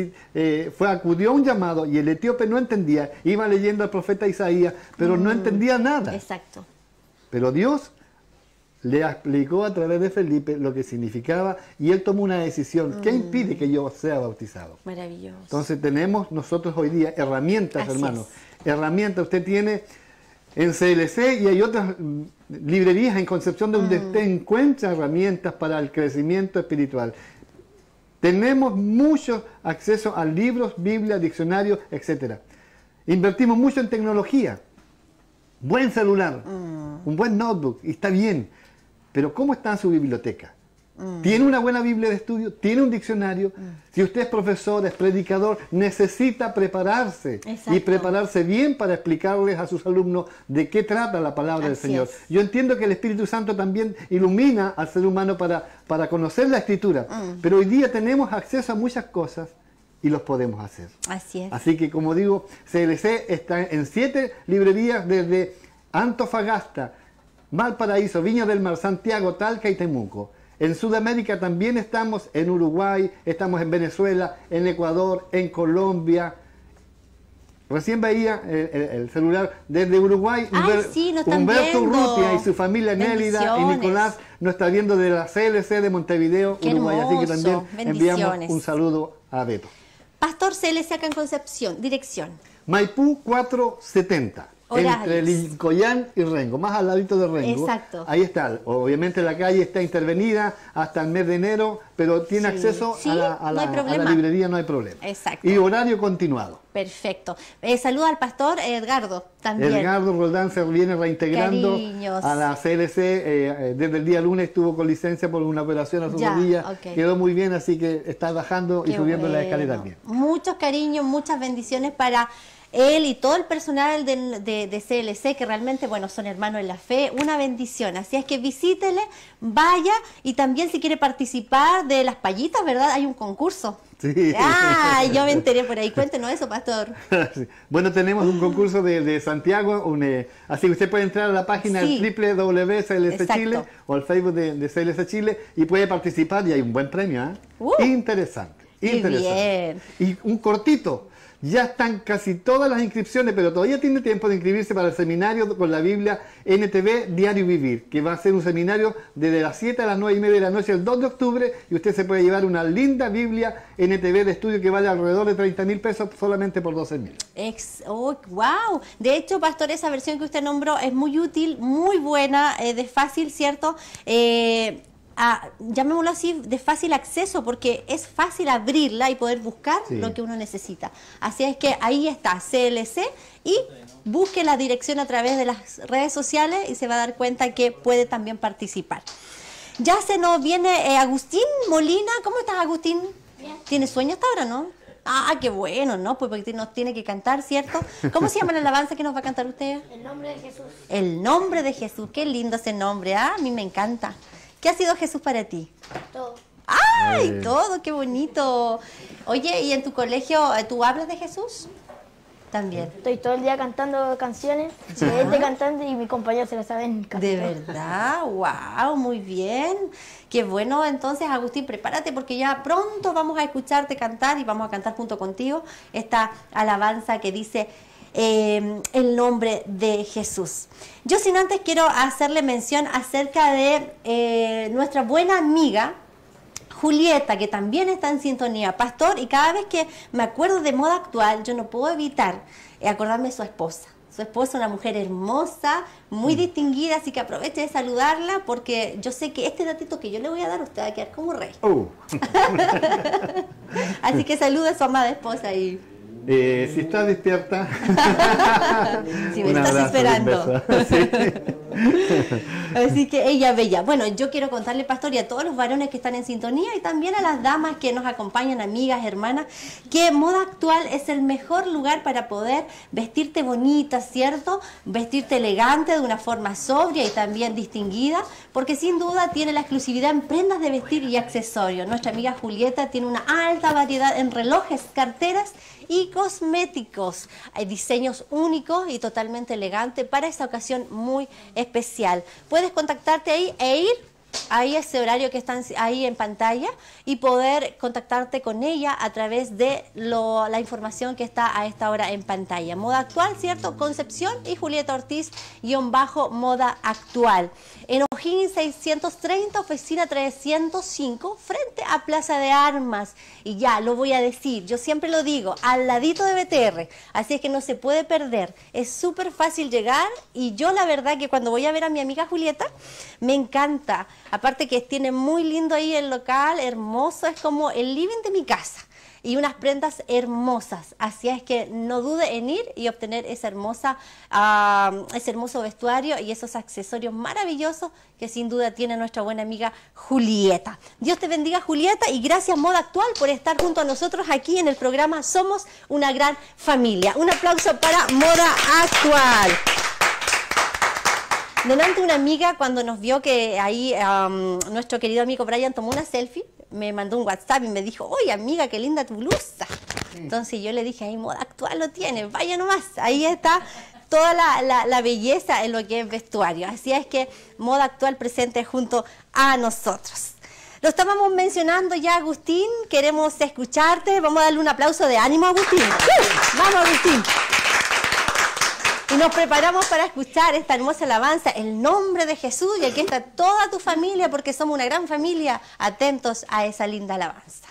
acudió a un llamado y el etíope no entendía, iba leyendo al profeta Isaías, pero no entendía nada. Exacto. Pero Dios le explicó a través de Felipe lo que significaba y él tomó una decisión. ¿Qué impide que yo sea bautizado? Maravilloso. Entonces tenemos nosotros hoy día herramientas, hermanos. Herramientas. Usted tiene en CLC y hay otras librerías en Concepción donde usted encuentra herramientas para el crecimiento espiritual. Tenemos mucho acceso a libros, Biblia, diccionarios, etc. Invertimos mucho en tecnología. Buen celular, un buen notebook, y está bien. Pero ¿cómo está en su biblioteca? ¿Tiene una buena Biblia de estudio? ¿Tiene un diccionario? Si usted es profesor, es predicador, necesita prepararse. Exacto. Y prepararse bien para explicarles a sus alumnos de qué trata la palabra del Señor. Yo entiendo que el Espíritu Santo también ilumina al ser humano para conocer la Escritura. Pero hoy día tenemos acceso a muchas cosas y los podemos hacer. Así es. Así que, como digo, CLC está en 7 librerías desde Antofagasta, Valparaíso, Viña del Mar, Santiago, Talca y Temuco. En Sudamérica también estamos en Uruguay, estamos en Venezuela, en Ecuador, en Colombia. Recién veía el celular desde Uruguay. Humberto Urrutia y su familia Nélida y Nicolás nos está viendo de la CLC de Montevideo, Uruguay. Así que también enviamos un saludo a Beto. Pastor CLC acá en Concepción, dirección. Maipú 470. Entre Lincoyán y Rengo, más al ladito de Rengo. Exacto. Ahí está. Obviamente la calle está intervenida hasta el mes de enero, pero tiene acceso a la librería, no hay problema. Exacto. Y horario continuado. Perfecto. Saluda al pastor Edgardo también. Edgardo Roldán se viene reintegrando a la CLC. Desde el día lunes estuvo con licencia por una operación a su rodilla. Quedó muy bien, así que está bajando y subiendo la escalera bien. Muchos cariños, muchas bendiciones para él y todo el personal de CLC, que realmente, bueno, son hermanos en la fe, una bendición. Así es que visítele, vaya, y también si quiere participar de las payitas, ¿verdad? Hay un concurso. Sí. Ah, yo me enteré por ahí. Cuéntenos eso, pastor. Sí. Bueno, tenemos un concurso de Santiago, así que usted puede entrar a la página www.clc Chile o al Facebook de CLC Chile y puede participar y hay un buen premio, ¿eh? Interesante. Bien. Y un cortito. Ya están casi todas las inscripciones, pero todavía tiene tiempo de inscribirse para el seminario con la Biblia NTV Diario Vivir, que va a ser un seminario desde las 7 a las 9:30 de la noche el 2 de octubre y usted se puede llevar una linda Biblia NTV de estudio que vale alrededor de 30.000 pesos solamente por 12.000. ¡Wow! De hecho, pastor, esa versión que usted nombró es muy útil, muy buena, de fácil, ¿cierto? Llamémoslo así, de fácil acceso, porque es fácil abrirla y poder buscar lo que uno necesita. Así es que ahí está, CLC, y busque la dirección a través de las redes sociales y se va a dar cuenta que puede también participar. Ya se nos viene Agustín Molina. ¿Cómo estás, Agustín? Bien. ¿Tienes sueño hasta ahora, no? Ah, qué bueno, ¿no? Pues porque nos tiene que cantar, ¿cierto? ¿Cómo se llama la alabanza que nos va a cantar usted? El nombre de Jesús. El nombre de Jesús. Qué lindo ese nombre, ¿ah? A mí me encanta. ¿Qué ha sido Jesús para ti? Todo. ¡Ay, todo! ¡Qué bonito! Oye, ¿y en tu colegio tú hablas de Jesús? También. Estoy todo el día cantando canciones, cantando y mis compañeros se lo saben cantar. ¿De verdad? ¡Wow! Muy bien. Qué bueno. Entonces, Agustín, prepárate porque ya pronto vamos a escucharte cantar y vamos a cantar junto contigo esta alabanza que dice el nombre de Jesús. Yo sin antes quiero hacerle mención acerca de nuestra buena amiga Julieta, que también está en sintonía, pastor, y cada vez que me acuerdo de moda actual, yo no puedo evitar acordarme de su esposa. Su esposa, una mujer hermosa, muy distinguida, así que aproveche de saludarla, porque yo sé que este datito que yo le voy a dar, usted va a quedar como rey. Así que saluda a su amada esposa y... si está despierta, si me estás esperando. Así que ella bella. Bueno, yo quiero contarle, pastor, y a todos los varones que están en sintonía y también a las damas que nos acompañan, amigas, hermanas, que Moda Actual es el mejor lugar para poder vestirte bonita, ¿cierto? Vestirte elegante de una forma sobria y también distinguida, porque sin duda tiene la exclusividad en prendas de vestir y accesorios. Nuestra amiga Julieta tiene una alta variedad en relojes, carteras y cosméticos. Hay diseños únicos y totalmente elegantes para esta ocasión muy especial. Puedes contactarte ahí e ir ahí ese horario que están ahí en pantalla y poder contactarte con ella a través de la información que está a esta hora en pantalla. Moda Actual, ¿cierto? Concepción y Julieta Ortiz, _Moda Actual. En O'Higgins 630, oficina 305, frente a Plaza de Armas. Y ya, lo voy a decir, yo siempre lo digo, al ladito de BTR. Así es que no se puede perder. Es súper fácil llegar y yo la verdad que cuando voy a ver a mi amiga Julieta, me encanta. Aparte que tiene muy lindo ahí el local, hermoso, es como el living de mi casa. Y unas prendas hermosas, así es que no dude en ir y obtener ese hermoso vestuario y esos accesorios maravillosos que sin duda tiene nuestra buena amiga Julieta. Dios te bendiga, Julieta, y gracias Moda Actual por estar junto a nosotros aquí en el programa Somos una Gran Familia. Un aplauso para Moda Actual. Delante una amiga, cuando nos vio que ahí nuestro querido amigo Brian tomó una selfie, me mandó un WhatsApp y me dijo, oye amiga, qué linda tu blusa. Entonces yo le dije, ahí Moda Actual lo tiene, vaya nomás, ahí está toda la belleza en lo que es vestuario. Así es que Moda Actual presente junto a nosotros. Lo estábamos mencionando ya, Agustín, queremos escucharte, vamos a darle un aplauso de ánimo a Agustín. Vamos, Agustín. Y nos preparamos para escuchar esta hermosa alabanza, el nombre de Jesús, y aquí está toda tu familia, porque somos una gran familia, atentos a esa linda alabanza.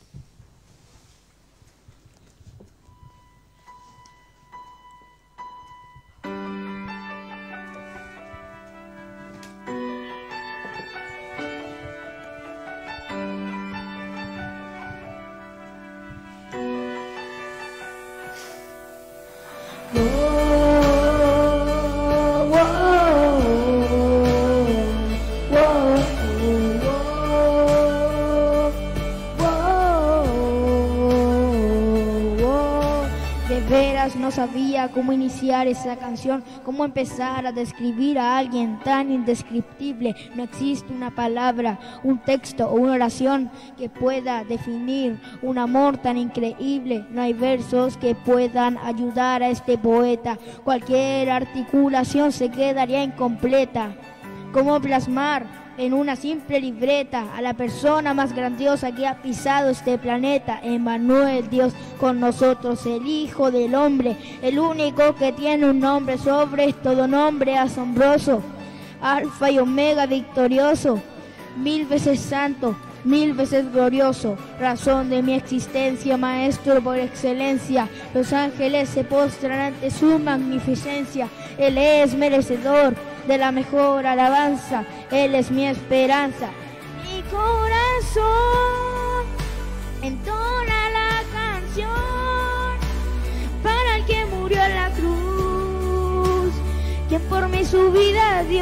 No sabía cómo iniciar esa canción, cómo empezar a describir a alguien tan indescriptible. No existe una palabra, un texto o una oración que pueda definir un amor tan increíble. No hay versos que puedan ayudar a este poeta. Cualquier articulación se quedaría incompleta. ¿Cómo plasmar en una simple libreta a la persona más grandiosa que ha pisado este planeta? Emmanuel, Dios con nosotros, el Hijo del Hombre, el único que tiene un nombre sobre todo nombre, asombroso, Alfa y Omega victorioso, 1000 veces santo, 1000 veces glorioso, razón de mi existencia, maestro por excelencia. Los ángeles se postran ante su magnificencia. Él es merecedor de la mejor alabanza, Él es mi esperanza. Mi corazón entona la canción para el que murió en la cruz, quien por mí su vida dio,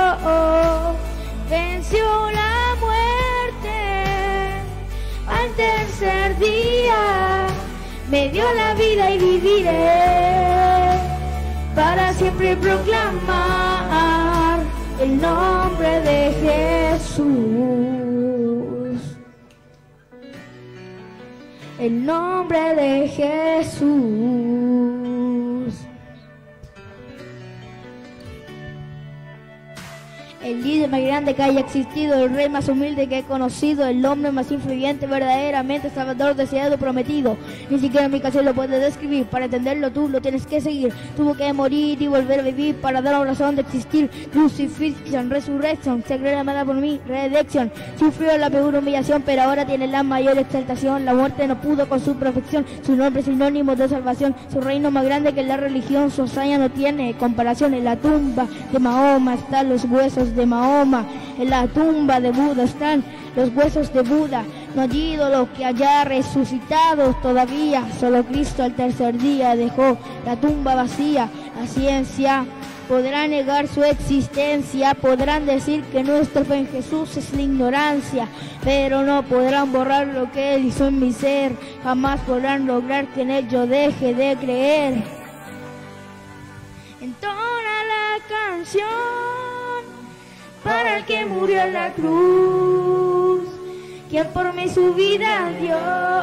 venció la muerte al tercer día, me dio la vida y viviré para siempre proclamar el nombre de Jesús. El nombre de Jesús. El líder más grande que haya existido, el rey más humilde que he conocido, el hombre más influyente, verdaderamente salvador, deseado, prometido. Ni siquiera mi canción lo puede describir. Para entenderlo tú lo tienes que seguir. Tuvo que morir y volver a vivir para dar una razón de existir. Crucifixión, resurrección, sagrada por mí, redención. Sufrió la peor humillación, pero ahora tiene la mayor exaltación. La muerte no pudo con su perfección. Su nombre es sinónimo de salvación. Su reino más grande que la religión. Su hazaña no tiene comparación. En la tumba de Mahoma están los huesos de Mahoma, en la tumba de Buda están los huesos de Buda. No hay ídolo que haya resucitado todavía, solo Cristo al tercer día dejó la tumba vacía. La ciencia podrán negar su existencia, podrán decir que nuestra fe en Jesús es la ignorancia, pero no podrán borrar lo que Él hizo en mi ser, jamás podrán lograr que en Él yo deje de creer. Entona la canción para el que murió en la cruz, quien por mí su vida dio,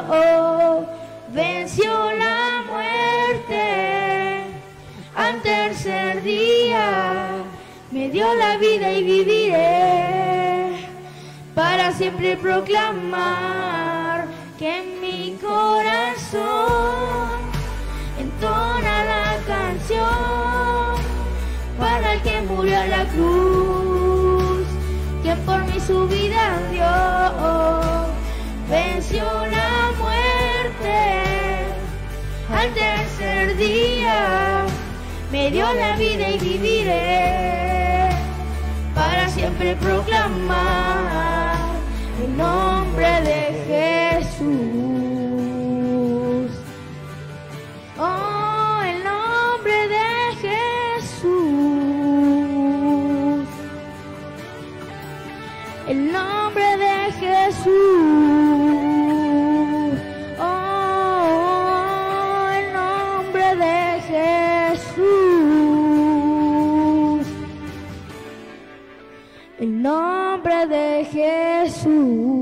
venció la muerte al tercer día, me dio la vida y viviré para siempre proclamar que en mi corazón entona la canción para el que murió en la cruz, quien por mí su vida dio, venció la muerte al tercer día, me dio la vida y viviré para siempre proclamar el nombre de Jesús. Oh, el nombre de Jesús. El nombre de Jesús. Oh, el nombre de Jesús. El nombre de Jesús.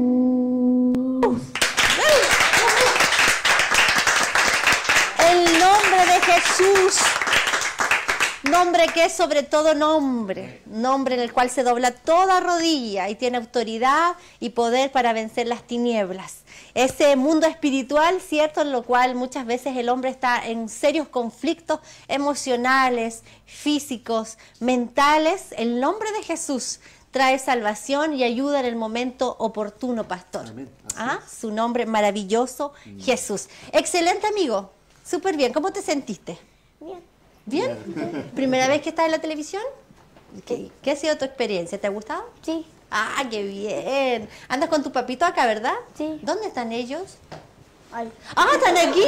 El nombre de Jesús, nombre que es sobre todo nombre, nombre en el cual se dobla toda rodilla y tiene autoridad y poder para vencer las tinieblas. Ese mundo espiritual, ¿cierto?, en lo cual muchas veces el hombre está en serios conflictos emocionales, físicos, mentales. El nombre de Jesús trae salvación y ayuda en el momento oportuno, pastor. ¿Ah? Su nombre maravilloso, Jesús. Excelente, amigo. Súper bien. ¿Cómo te sentiste? Bien. ¿Bien? ¿Primera vez que estás en la televisión? ¿Qué ha sido tu experiencia? ¿Te ha gustado? Sí. Ah, qué bien. ¿Andas con tu papito acá, verdad? Sí. ¿Dónde están ellos? Ay. Ah, están aquí.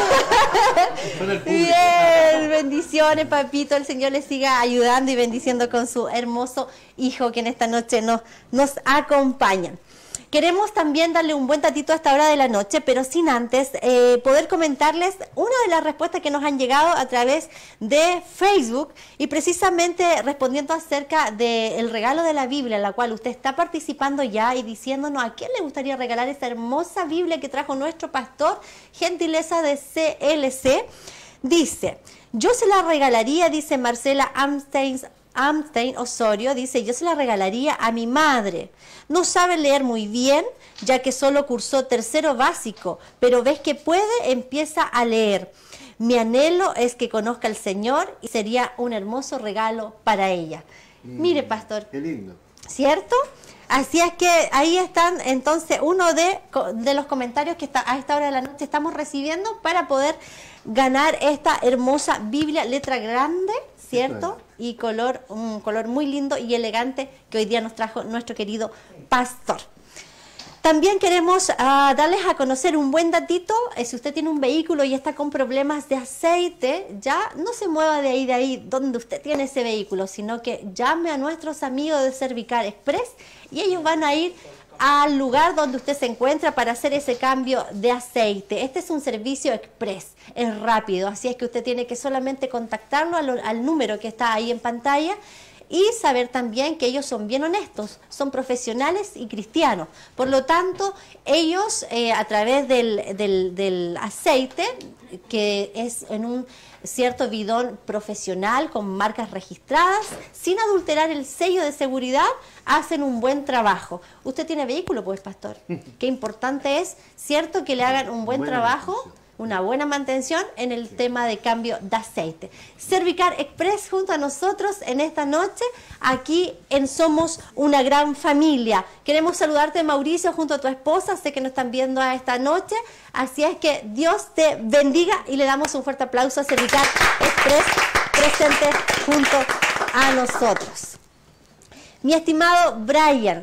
Bien, bendiciones, papito. El Señor les siga ayudando y bendiciendo con su hermoso hijo que en esta noche nos acompaña. Queremos también darle un buen tatito a esta hora de la noche, pero sin antes poder comentarles una de las respuestas que nos han llegado a través de Facebook y precisamente respondiendo acerca del regalo de la Biblia, en la cual usted está participando ya y diciéndonos a quién le gustaría regalar esa hermosa Biblia que trajo nuestro pastor, gentileza de CLC. Dice, yo se la regalaría, dice Marcela Amstein Osorio, dice, yo se la regalaría a mi madre. No sabe leer muy bien, ya que solo cursó tercero básico, pero ves que puede, empieza a leer. Mi anhelo es que conozca al Señor y sería un hermoso regalo para ella. Mire, pastor. Qué lindo. ¿Cierto? Así es que ahí están entonces uno de los comentarios que a esta hora de la noche estamos recibiendo para poder ganar esta hermosa Biblia, letra grande, ¿cierto? Claro. Y un color muy lindo y elegante que hoy día nos trajo nuestro querido pastor. También queremos darles a conocer un buen datito. Si usted tiene un vehículo y está con problemas de aceite, ya no se mueva de ahí donde usted tiene ese vehículo, sino que llame a nuestros amigos de Servicar Express y ellos van a ir al lugar donde usted se encuentra para hacer ese cambio de aceite. Este es un servicio express, es rápido, así es que usted tiene que solamente contactarlo al número que está ahí en pantalla y saber también que ellos son bien honestos, son profesionales y cristianos. Por lo tanto, ellos a través del aceite, que es en un cierto bidón profesional con marcas registradas, sin adulterar el sello de seguridad, hacen un buen trabajo. ¿Usted tiene vehículo, pues, pastor? Qué importante es, ¿cierto?, que le hagan un buen trabajo, una buena mantención en el tema de cambio de aceite. Servicar Express junto a nosotros en esta noche, aquí en Somos una Gran Familia. Queremos saludarte, Mauricio, junto a tu esposa, sé que nos están viendo a esta noche, así es que Dios te bendiga y le damos un fuerte aplauso a Servicar Express presente junto a nosotros. Mi estimado Brian,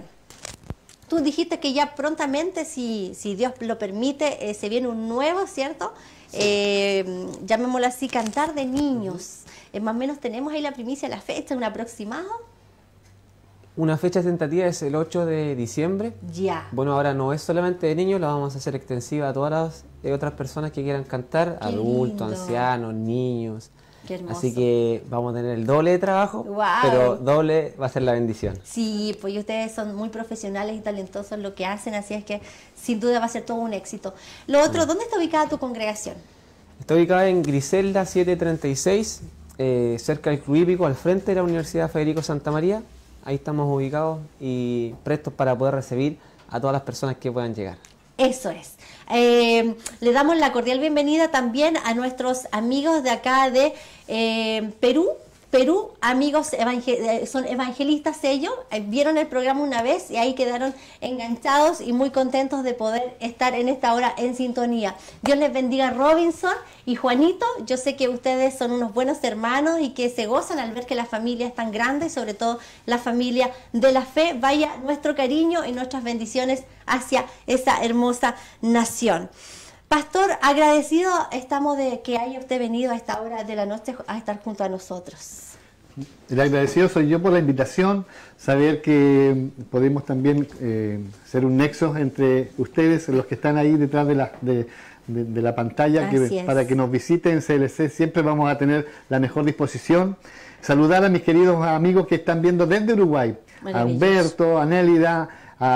tú dijiste que ya prontamente, si Dios lo permite, se viene un nuevo, ¿cierto? Llamémoslo así, cantar de niños. Más o menos tenemos ahí la primicia, la fecha, un aproximado. Una fecha tentativa es el 8 de diciembre. Ya. Bueno, ahora no es solamente de niños, la vamos a hacer extensiva a todas las otras personas que quieran cantar, Qué adultos, lindo. ancianos, niños. Qué hermoso. Así que vamos a tener el doble de trabajo, Guau. pero doble va a ser la bendición. Sí, pues y ustedes son muy profesionales y talentosos en lo que hacen, así es que sin duda va a ser todo un éxito. Lo otro, ¿dónde está ubicada tu congregación? Está ubicada en Griselda 736, cerca del Club Hípico, al frente de la Universidad Federico Santa María. Ahí estamos ubicados y prestos para poder recibir a todas las personas que puedan llegar. Eso es. Le damos la cordial bienvenida también a nuestros amigos de acá de Perú, amigos son evangelistas ellos, vieron el programa una vez y ahí quedaron enganchados y muy contentos de poder estar en esta hora en sintonía. Dios les bendiga, Robinson y Juanito. Yo sé que ustedes son unos buenos hermanos y que se gozan al ver que la familia es tan grande, sobre todo la familia de la fe. Vaya nuestro cariño y nuestras bendiciones hacia esa hermosa nación. Pastor, agradecido estamos de que haya usted venido a esta hora de la noche a estar junto a nosotros. El agradecido soy yo por la invitación, saber que podemos también ser un nexo entre ustedes, los que están ahí detrás de la pantalla, para que nos visiten en CLC. Siempre vamos a tener la mejor disposición. Saludar a mis queridos amigos que están viendo desde Uruguay, a Humberto, a Nélida,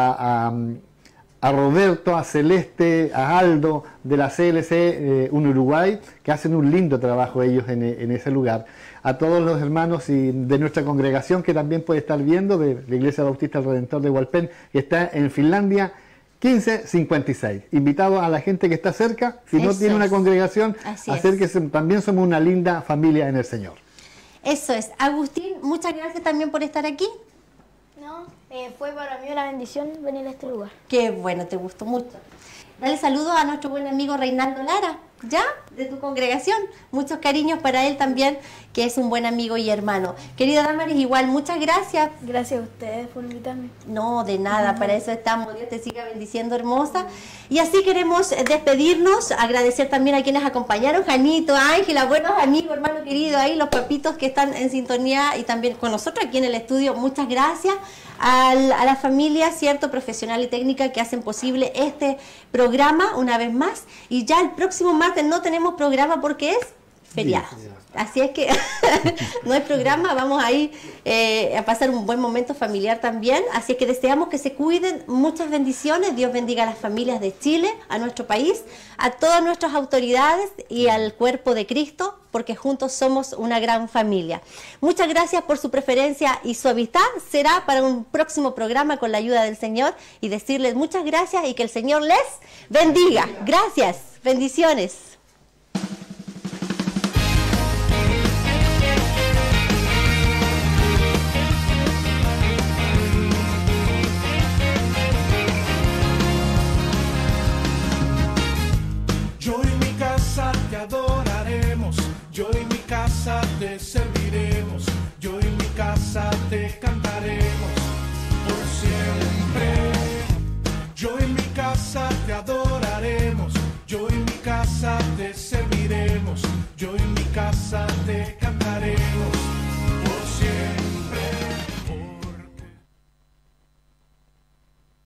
a Roberto, a Celeste, a Aldo de la CLC Uruguay, que hacen un lindo trabajo ellos en ese lugar. A todos los hermanos y de nuestra congregación que también puede estar viendo, de la Iglesia Bautista del Redentor de Hualpén, que está en Finlandia 1556. Invitado a la gente que está cerca, si no tiene una congregación, acérquese, también somos una linda familia en el Señor. Eso es. Agustín, muchas gracias también por estar aquí. No, fue para mí una bendición venir a este lugar. Qué bueno, te gustó mucho. Dale saludos a nuestro buen amigo Reinaldo Lara, ¿ya? De tu congregación. Muchos cariños para él también, que es un buen amigo y hermano. Querida Damaris, igual, muchas gracias. Gracias a ustedes por invitarme. No, de nada, para eso estamos. Dios te siga bendiciendo, hermosa. Y así queremos despedirnos, agradecer también a quienes acompañaron, Janito, Ángela, buenos amigos, hermano querido, ahí los papitos que están en sintonía y también con nosotros aquí en el estudio. Muchas gracias a la familia, cierto, profesional y técnica que hacen posible este programa una vez más. Y ya el próximo martes no tenemos programa porque es feriado. Así es que no hay programa, vamos a ir a pasar un buen momento familiar también. Así es que deseamos que se cuiden, muchas bendiciones. Dios bendiga a las familias de Chile, a nuestro país, a todas nuestras autoridades y al cuerpo de Cristo, porque juntos somos una gran familia. Muchas gracias por su preferencia y su amistad. Será para un próximo programa con la ayuda del Señor y decirles muchas gracias y que el Señor les bendiga. Gracias, bendiciones. Yo y mi casa te adoraremos, yo y mi casa te serviremos, yo y mi casa te cantaremos por siempre. Yo y mi casa te adoraremos, yo y mi casa